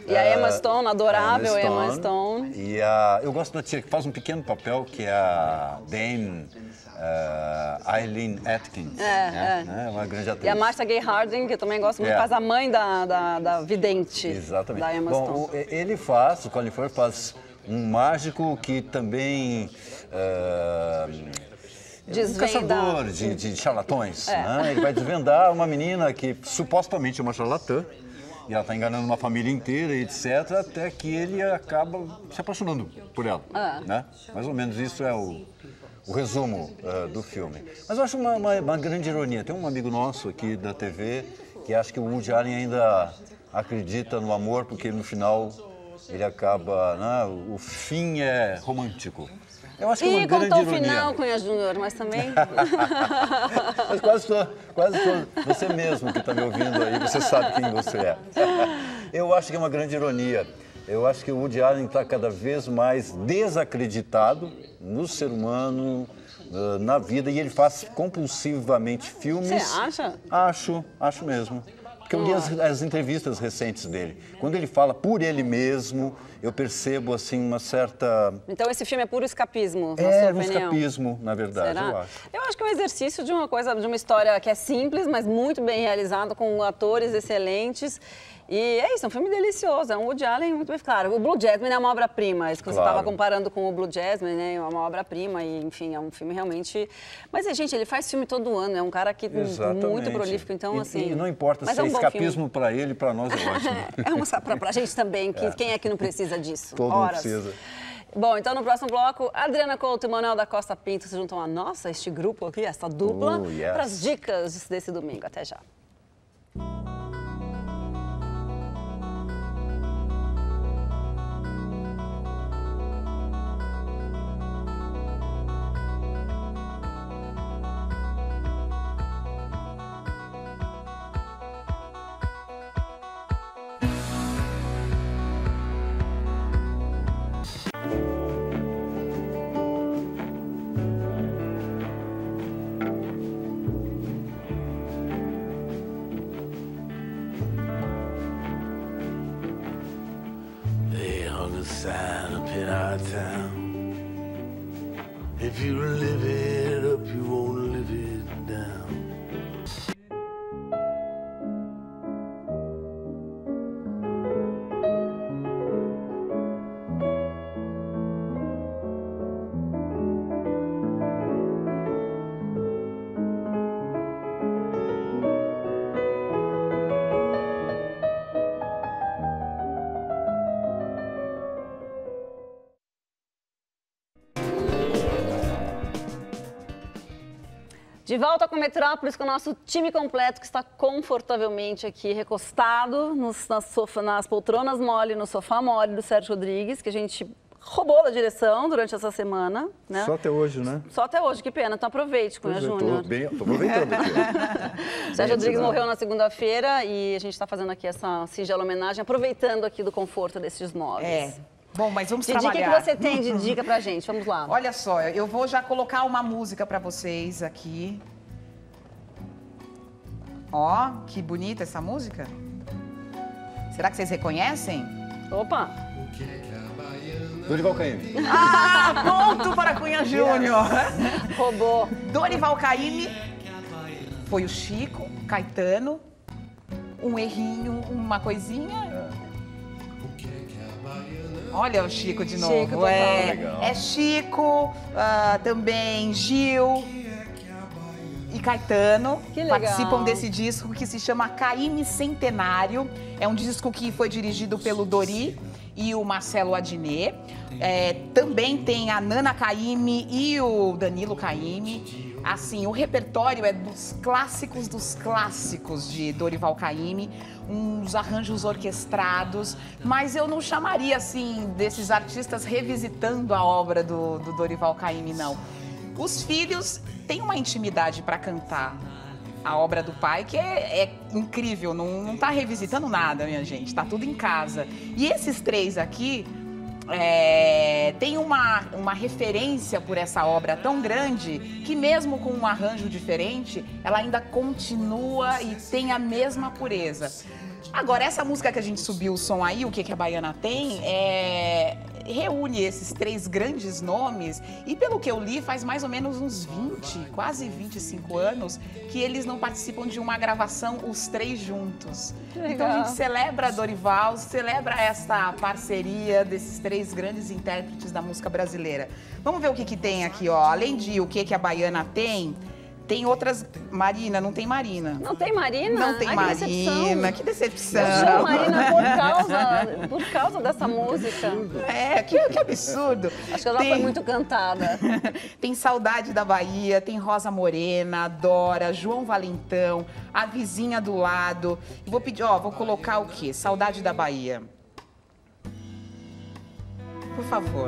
E a Emma Stone, adorável a Emma Stone. E a, eu gosto da tia que faz um pequeno papel, que é a Dame uh, Eileen Atkins. É, né? é. É uma grande atriz. E a Marcia Gay Harden, que eu também gosto muito, É. faz a mãe da, da, da vidente. Exatamente. Da Emma Bom, Stone. o- ele faz, o Colin Firth faz um mágico que também... Uh, um Desvenda. caçador de, de charlatões. É. Né? Ele vai desvendar uma menina que supostamente é uma charlatã. E ela está enganando uma família inteira, etcétera, até que ele acaba se apaixonando por ela. Ah. Né? Mais ou menos isso é o, o resumo uh, do filme. Mas eu acho uma, uma, uma grande ironia. Tem um amigo nosso aqui da T V que acha que o Woody Allen ainda acredita no amor, porque no final ele acaba... Né? O fim é romântico. Eu acho que é uma Ih, grande contou o ironia. final, Cunha Júnior, mas também... Mas quase tô, quase tô, você mesmo que está me ouvindo aí, você sabe quem você é. Eu acho que é uma grande ironia. Eu acho que o Woody Allen está cada vez mais desacreditado no ser humano, uh, na vida, e ele faz compulsivamente filmes. Você acha? Acho, acho mesmo. Porque eu li as, as entrevistas recentes dele. Quando ele fala por ele mesmo, eu percebo assim uma certa... Então esse filme é puro escapismo, na É sua um opinião? escapismo, na verdade, Será? eu acho. Eu acho que é um exercício de uma coisa, de uma história que é simples, mas muito bem realizada, com atores excelentes. E é isso, é um filme delicioso, é um Woody Allen muito bem claro. O Blue Jasmine é uma obra-prima, isso que você Claro. estava comparando com o Blue Jasmine, né? É uma obra-prima e, enfim, é um filme realmente... Mas, gente, ele faz filme todo ano, é um cara que Exatamente. muito prolífico, então, E- assim... E não importa mas se é, um bom escapismo para ele, para nós é ótimo. É uma pra, pra gente também, que É. quem é que não precisa disso? Todo mundo Horas. precisa. Bom, então no próximo bloco, Adriana Couto e Manuel da Costa Pinto se juntam a nossa, este grupo aqui, essa dupla, Oh, yes. para as dicas desse domingo. Até já. They hung a sign up in our town. If you live it up, you won't live it down. De volta com Metrópolis, com o nosso time completo que está confortavelmente aqui recostado nos, nas, sofa, nas poltronas mole, no sofá mole do Sérgio Rodrigues, que a gente roubou da direção durante essa semana, né? Só até hoje, né? Só até hoje, que pena. Então aproveite, Cunha Pois é, tô Júnior. bem- tô aproveitando aqui. O Sérgio Rodrigues morreu na segunda-feira e a gente está fazendo aqui essa singela homenagem, aproveitando aqui do conforto desses móveis. É. Bom, mas vamos De trabalhar. dica que você tem de dica pra gente? Vamos lá. Olha só, eu vou já colocar uma música pra vocês aqui. Ó, que bonita essa música. Será que vocês reconhecem? Opa! Dorival Caymmi. Ah, ponto para Cunha Júnior. Roubou. Dorival Caymmi foi o Chico, Caetano, um errinho, uma coisinha. Olha o Chico de novo. Chico, total. é, Legal. é Chico, ah, também Gil e Caetano. Que legal. Participam desse disco que se chama Caymmi Centenário. É um disco que foi dirigido pelo Dori e o Marcelo Adnet. É, também tem a Nana Caymmi e o Danilo Caymmi. Assim, o repertório é dos clássicos dos clássicos de Dorival Caymmi, uns arranjos orquestrados, mas eu não chamaria, assim, desses artistas revisitando a obra do, do Dorival Caymmi, não. Os filhos têm uma intimidade para cantar a obra do pai, que é, é incrível, não, não tá revisitando nada, minha gente, tá tudo em casa. E esses três aqui é, tem uma, uma referência por essa obra tão grande que mesmo com um arranjo diferente, ela ainda continua e tem a mesma pureza. Agora, essa música que a gente subiu o som aí, o que, que a Baiana tem, é... reúne esses três grandes nomes e, pelo que eu li, faz mais ou menos uns vinte, quase vinte e cinco anos que eles não participam de uma gravação, os três juntos. Então a gente celebra a Dorival, celebra essa parceria desses três grandes intérpretes da música brasileira. Vamos ver o que, que tem aqui, ó. Além de o que, que a Baiana tem, tem outras... Marina, não tem Marina. Não tem Marina? Não tem Ai, Marina, que que decepção. Eu chamo Marina por causa, por causa dessa música. É, que, que absurdo. Acho que ela tem... foi muito cantada. Tem Saudade da Bahia, tem Rosa Morena, Dora, João Valentão, A Vizinha do Lado. E vou pedir, ó, vou colocar o quê? Saudade da Bahia. Por favor.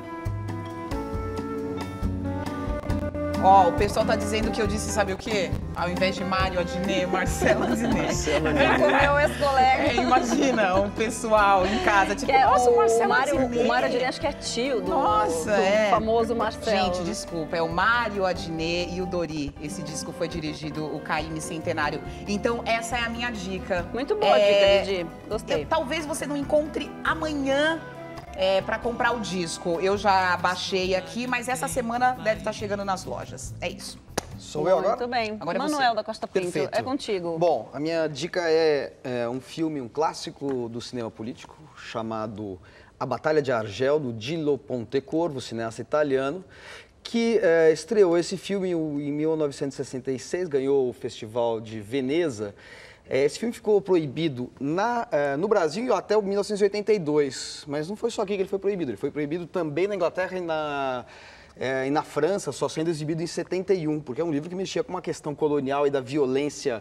Ó, oh, o pessoal tá dizendo que eu disse, sabe o quê? Ao invés de Mário Adnet, Marcelo Adnet. Marcelo Adnet. Como meu ex-colega. É, imagina, um pessoal em casa, tipo, é, nossa, o Marcelo Mário, Adnet. O Mário Adnet acho que é tio do, nossa, do é. famoso Marcelo. Gente, desculpa, é o Mário Adnet e o Dori. Esse disco foi dirigido, o Caymmi Centenário. Então, essa é a minha dica. Muito boa é... a dica, Didi. Gostei. Eu, talvez você não encontre amanhã É, para comprar o disco. Eu já baixei aqui, mas essa semana deve estar chegando nas lojas. É isso. Sou eu agora? Muito bem. Agora é Manuel você. da Costa Pinto, Perfeito. é contigo. Bom, a minha dica é, é um filme, um clássico do cinema político, chamado A Batalha de Argel, do Gillo Pontecorvo, cineasta italiano, que é, estreou esse filme em mil novecentos e sessenta e seis, ganhou o Festival de Veneza. Esse filme ficou proibido na, uh, no Brasil até mil novecentos e oitenta e dois, mas não foi só aqui que ele foi proibido, ele foi proibido também na Inglaterra e na, uh, e na França, só sendo exibido em setenta e um, porque é um livro que mexia com uma questão colonial e da violência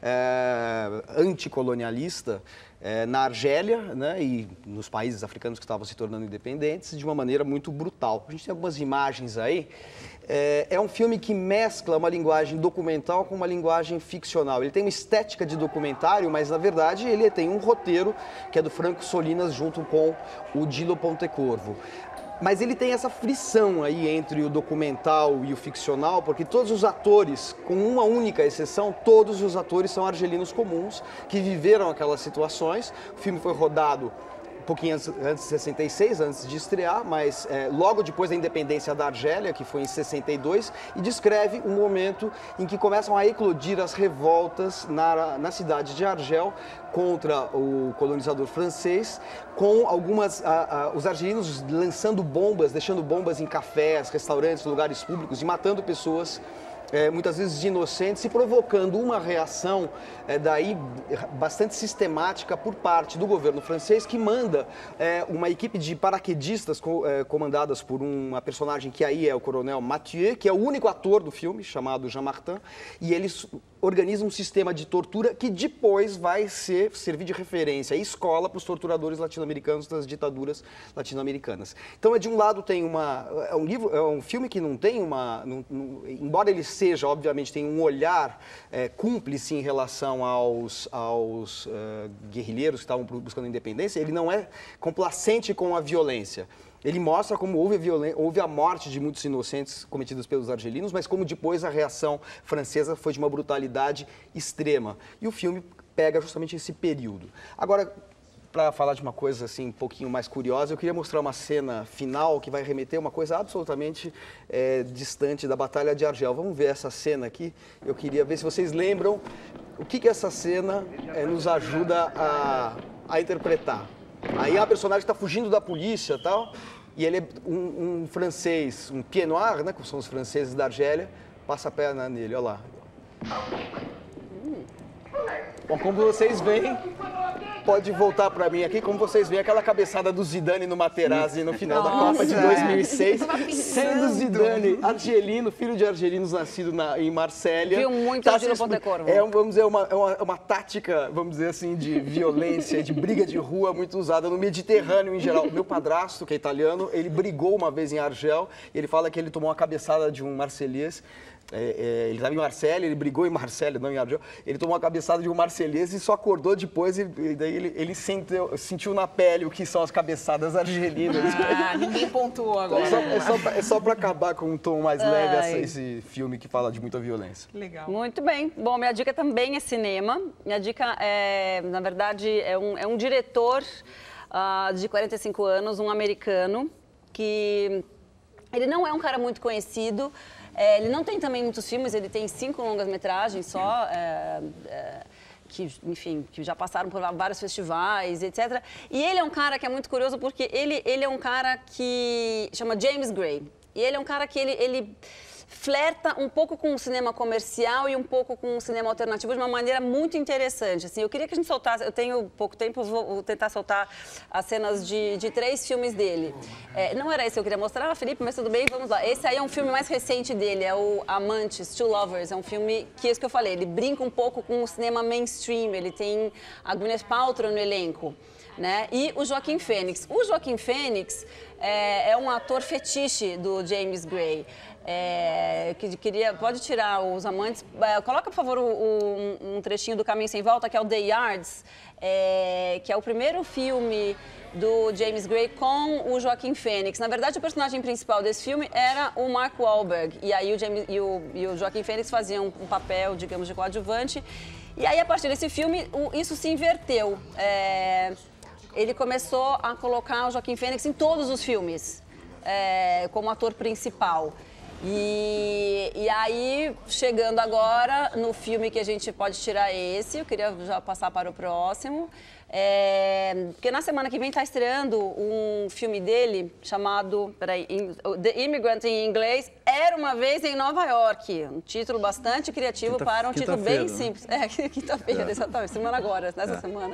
uh, anticolonialista uh, na Argélia, né, e nos países africanos que estavam se tornando independentes, de uma maneira muito brutal. A gente tem algumas imagens aí. É um filme que mescla uma linguagem documental com uma linguagem ficcional. Ele tem uma estética de documentário, mas, na verdade, ele tem um roteiro que é do Franco Solinas junto com o Gillo Pontecorvo. Mas ele tem essa frição aí entre o documental e o ficcional, porque todos os atores, com uma única exceção, todos os atores são argelinos comuns que viveram aquelas situações. O filme foi rodado um pouquinho antes, antes de sessenta e seis, antes de estrear, mas é, logo depois da independência da Argélia, que foi em sessenta e dois, e descreve um momento em que começam a eclodir as revoltas na, na cidade de Argel contra o colonizador francês, com algumas, a, a, os argelinos lançando bombas, deixando bombas em cafés, restaurantes, lugares públicos e matando pessoas. É, muitas vezes inocentes, e provocando uma reação é, daí bastante sistemática por parte do governo francês, que manda é, uma equipe de paraquedistas co é, comandadas por uma personagem que aí é o coronel Mathieu, que é o único ator do filme, chamado Jean Martin, e eles organizam um sistema de tortura que depois vai ser, servir de referência e escola para os torturadores latino-americanos das ditaduras latino-americanas. Então, é, de um lado, tem uma... É um, livro, é um filme que não tem uma... Não, não, embora ele seja, obviamente, tem um olhar é, cúmplice em relação aos, aos uh, guerrilheiros que estavam buscando independência, ele não é complacente com a violência. Ele mostra como houve a, violen- houve a morte de muitos inocentes cometidos pelos argelinos, mas como depois a reação francesa foi de uma brutalidade extrema. E o filme pega justamente esse período. Agora, para falar de uma coisa assim um pouquinho mais curiosa, eu queria mostrar uma cena final que vai remeter a uma coisa absolutamente é, distante da Batalha de Argel. Vamos ver essa cena aqui. Eu queria ver se vocês lembram o que, que essa cena é, nos ajuda a, a interpretar. Aí a personagem está fugindo da polícia e tal, e ele é um, um francês, um pied noir, né, que são os franceses da Argélia, passa a perna nele, olha lá. Bom, como vocês veem, pode voltar para mim aqui, como vocês veem, aquela cabeçada do Zidane no Materazzi no final Nossa, da Copa de dois mil e seis, sendo Zidane argelino, filho de argelinos, nascido na, em Marsella. Viu muito tá, Gillo Pontecorvo. É, vamos dizer, uma, uma, uma tática, vamos dizer assim, de violência, de briga de rua muito usada no Mediterrâneo em geral. Meu padrasto, que é italiano, ele brigou uma vez em Argel, e ele fala que ele tomou uma cabeçada de um marselhês. É, é, ele estava em Marselha, ele brigou em Marselha, não em Argel. Ele tomou uma cabeçada de um marselhês e só acordou depois e, e daí ele, ele sentiu, sentiu na pele o que são as cabeçadas argelinas. Ah, ninguém pontuou agora. É só, é só, pra, é só pra acabar com um tom mais leve essa, Ai. esse filme que fala de muita violência. Legal. Muito bem. Bom, minha dica também é cinema. Minha dica é, na verdade, é um, é um diretor uh, de quarenta e cinco anos, um americano, que ele não é um cara muito conhecido. É, ele não tem também muitos filmes, ele tem cinco longas-metragens só, é, é, que, enfim, que já passaram por vários festivais, etcétera. E ele é um cara que é muito curioso porque ele, ele é um cara que chama James Gray. E ele é um cara que ele, ele flerta um pouco com o cinema comercial e um pouco com o cinema alternativo de uma maneira muito interessante. Assim, eu queria que a gente soltasse, eu tenho pouco tempo, vou, vou tentar soltar as cenas de, de três filmes dele. É, não era esse que eu queria mostrar, Felipe, mas tudo bem, vamos lá. Esse aí é um filme mais recente dele, é o Amantes, Two Lovers. É um filme que é isso que eu falei, ele brinca um pouco com o cinema mainstream, ele tem a Gwyneth Paltrow no elenco. Né? E o Joaquin Phoenix. O Joaquin Phoenix é, é um ator fetiche do James Gray. É, que queria, pode tirar os amantes. É, coloca, por favor, o, o, um trechinho do Caminho Sem Volta, que é o The Yards, é, que é o primeiro filme do James Gray com o Joaquin Phoenix. Na verdade, o personagem principal desse filme era o Mark Wahlberg. E aí o, James, e o, e o Joaquin Phoenix faziam um, um papel, digamos, de coadjuvante. E aí, a partir desse filme, o, isso se inverteu. É, ele começou a colocar o Joaquin Phoenix em todos os filmes, é, como ator principal. E, e aí, chegando agora no filme que a gente pode tirar esse, eu queria já passar para o próximo, é, porque na semana que vem está estreando um filme dele chamado, peraí, The Immigrant em inglês, Era Uma Vez em Nova York. Um título bastante criativo Quinta, para um título bem simples. Né? É, quinta-feira, é. exatamente, semana agora, nessa é. semana.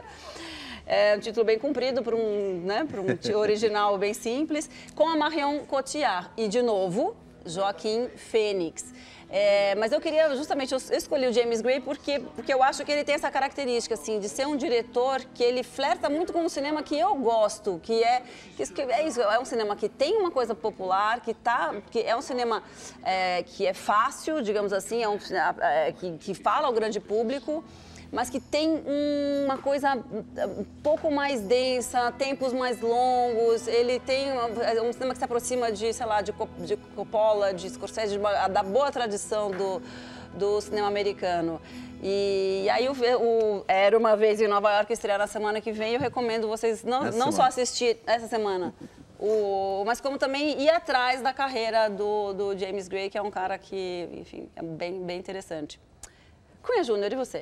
É um título bem comprido para um, né, para um original bem simples, com a Marion Cotillard. E, de novo, Joaquin Phoenix. É, mas eu queria, justamente, eu escolhi o James Gray porque, porque eu acho que ele tem essa característica, assim, de ser um diretor que ele flerta muito com um cinema que eu gosto, que é, que é isso, é um cinema que tem uma coisa popular, que, tá, que é um cinema é, que é fácil, digamos assim, é um, é, que, que fala ao grande público, mas que tem uma coisa um pouco mais densa, tempos mais longos. Ele tem um cinema que se aproxima de, sei lá, de, de Coppola, de Scorsese, de uma, da boa tradição do, do cinema americano. E, e aí o, o Era Uma Vez em Nova York estreia na semana que vem. Eu recomendo vocês não, não só assistir essa semana, o, mas como também ir atrás da carreira do, do James Gray, que é um cara que, enfim, é bem, bem interessante. Cunha Júnior, e você?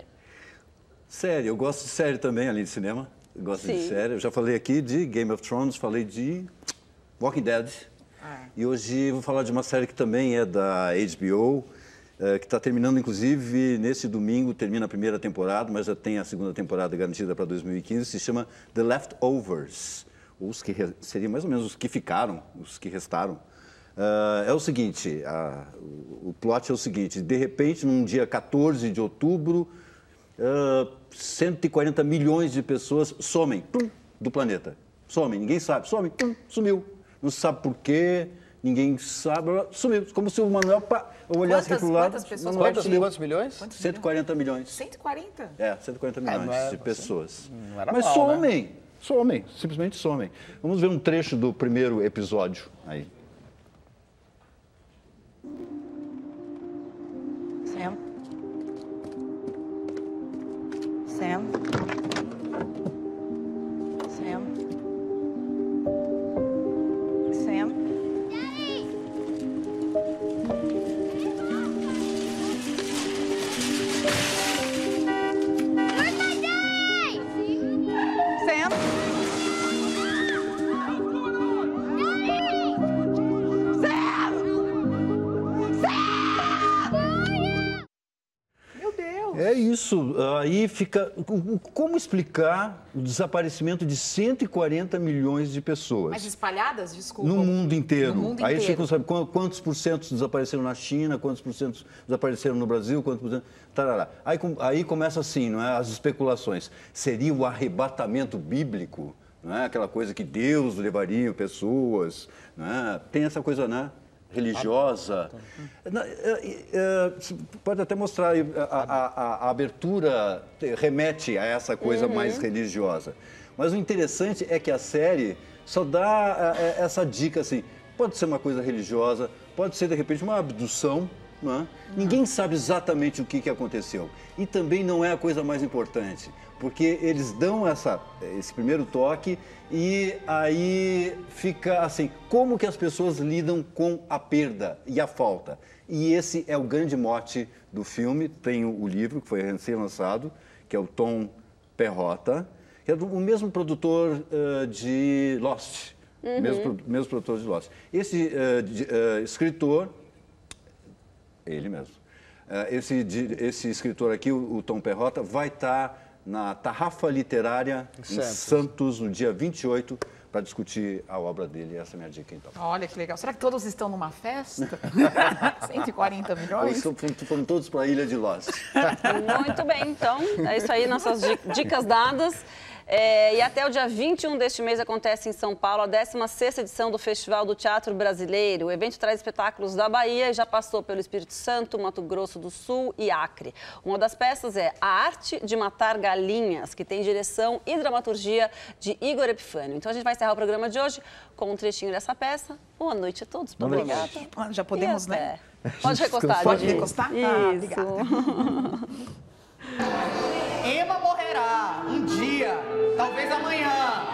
Série, eu gosto de série também, além de cinema. Eu gosto Sim. de série. Eu já falei aqui de Game of Thrones, falei de Walking Dead. Ah. E hoje vou falar de uma série que também é da H B O, é, que está terminando, inclusive, nesse domingo, termina a primeira temporada, mas já tem a segunda temporada garantida para dois mil e quinze, se chama The Leftovers. Os que re... seriam mais ou menos os que ficaram, os que restaram. Uh, é o seguinte, a, o, o plot é o seguinte, de repente, num dia quatorze de outubro, Uh, cento e quarenta milhões de pessoas somem pum, do planeta. Somem, ninguém sabe. Somem, pum, sumiu. Não se sabe por quê, ninguém sabe, sumiu. Como se o Manuel pá, olhasse aqui para o lado. Quantas pessoas? Quantos, quantos milhões? Quantos cento e quarenta milhões. cento e quarenta? É, cento e quarenta milhões é, de pessoas. Não era Mas mal, somem, né? somem, simplesmente somem. Vamos ver um trecho do primeiro episódio aí. Sam? Sam? Sam? Sam? Daddy! Where's my daddy? Sam? Daddy! Sam! Sam! Meu Deus! É isso. Aí fica... Como explicar o desaparecimento de cento e quarenta milhões de pessoas? Mas espalhadas? Desculpa. No mundo inteiro. No mundo Aí inteiro. ficam, sabe, quantos por cento desapareceram na China, quantos por cento desapareceram no Brasil, quantos por cento... Tarará. Aí, aí começa assim, não é? As especulações. Seria o arrebatamento bíblico? Não é? Aquela coisa que Deus levaria pessoas, não é? Tem essa coisa, né? religiosa. Na- é, é, pode até mostrar aí, a, a- a- a abertura remete a essa coisa Uhum. mais religiosa. Mas o interessante é que a série só dá é, essa dica assim, pode ser uma coisa religiosa, pode ser de repente uma abdução, não é? Ninguém sabe exatamente o que, que aconteceu. E também não é a coisa mais importante, porque eles dão essa, esse primeiro toque e aí fica assim, como que as pessoas lidam com a perda e a falta. E esse é o grande mote do filme. Tem o, o livro, que foi recém-lançado, que é o Tom Perrotta, que é do, o mesmo produtor uh, de Lost, Uhum. mesmo, pro- mesmo produtor de Lost. Esse uh, de- uh, escritor, ele mesmo, uh, esse, de- esse escritor aqui, o, o Tom Perrotta, vai estar na Tarrafa Literária em Santos. Santos, no dia vinte e oito, para discutir a obra dele. Essa é a minha dica, então. Olha que legal. Será que todos estão numa festa? cento e quarenta milhões? Foram, foram todos para a Ilha de Lost. Muito bem, então, é isso aí, nossas di- dicas dadas. É, e até o dia vinte e um deste mês acontece em São Paulo a décima sexta edição do Festival do Teatro Brasileiro. O evento traz espetáculos da Bahia e já passou pelo Espírito Santo, Mato Grosso do Sul e Acre. Uma das peças é A Arte de Matar Galinhas, que tem direção e dramaturgia de Igor Epifânio. Então a gente vai encerrar o programa de hoje com um trechinho dessa peça. Boa noite a todos. Boa noite. Obrigada. Ah, já podemos, E né? até. Pode recostar, Pode Didi. recostar? Ah, Isso. obrigada. Ema morrerá um dia, talvez amanhã.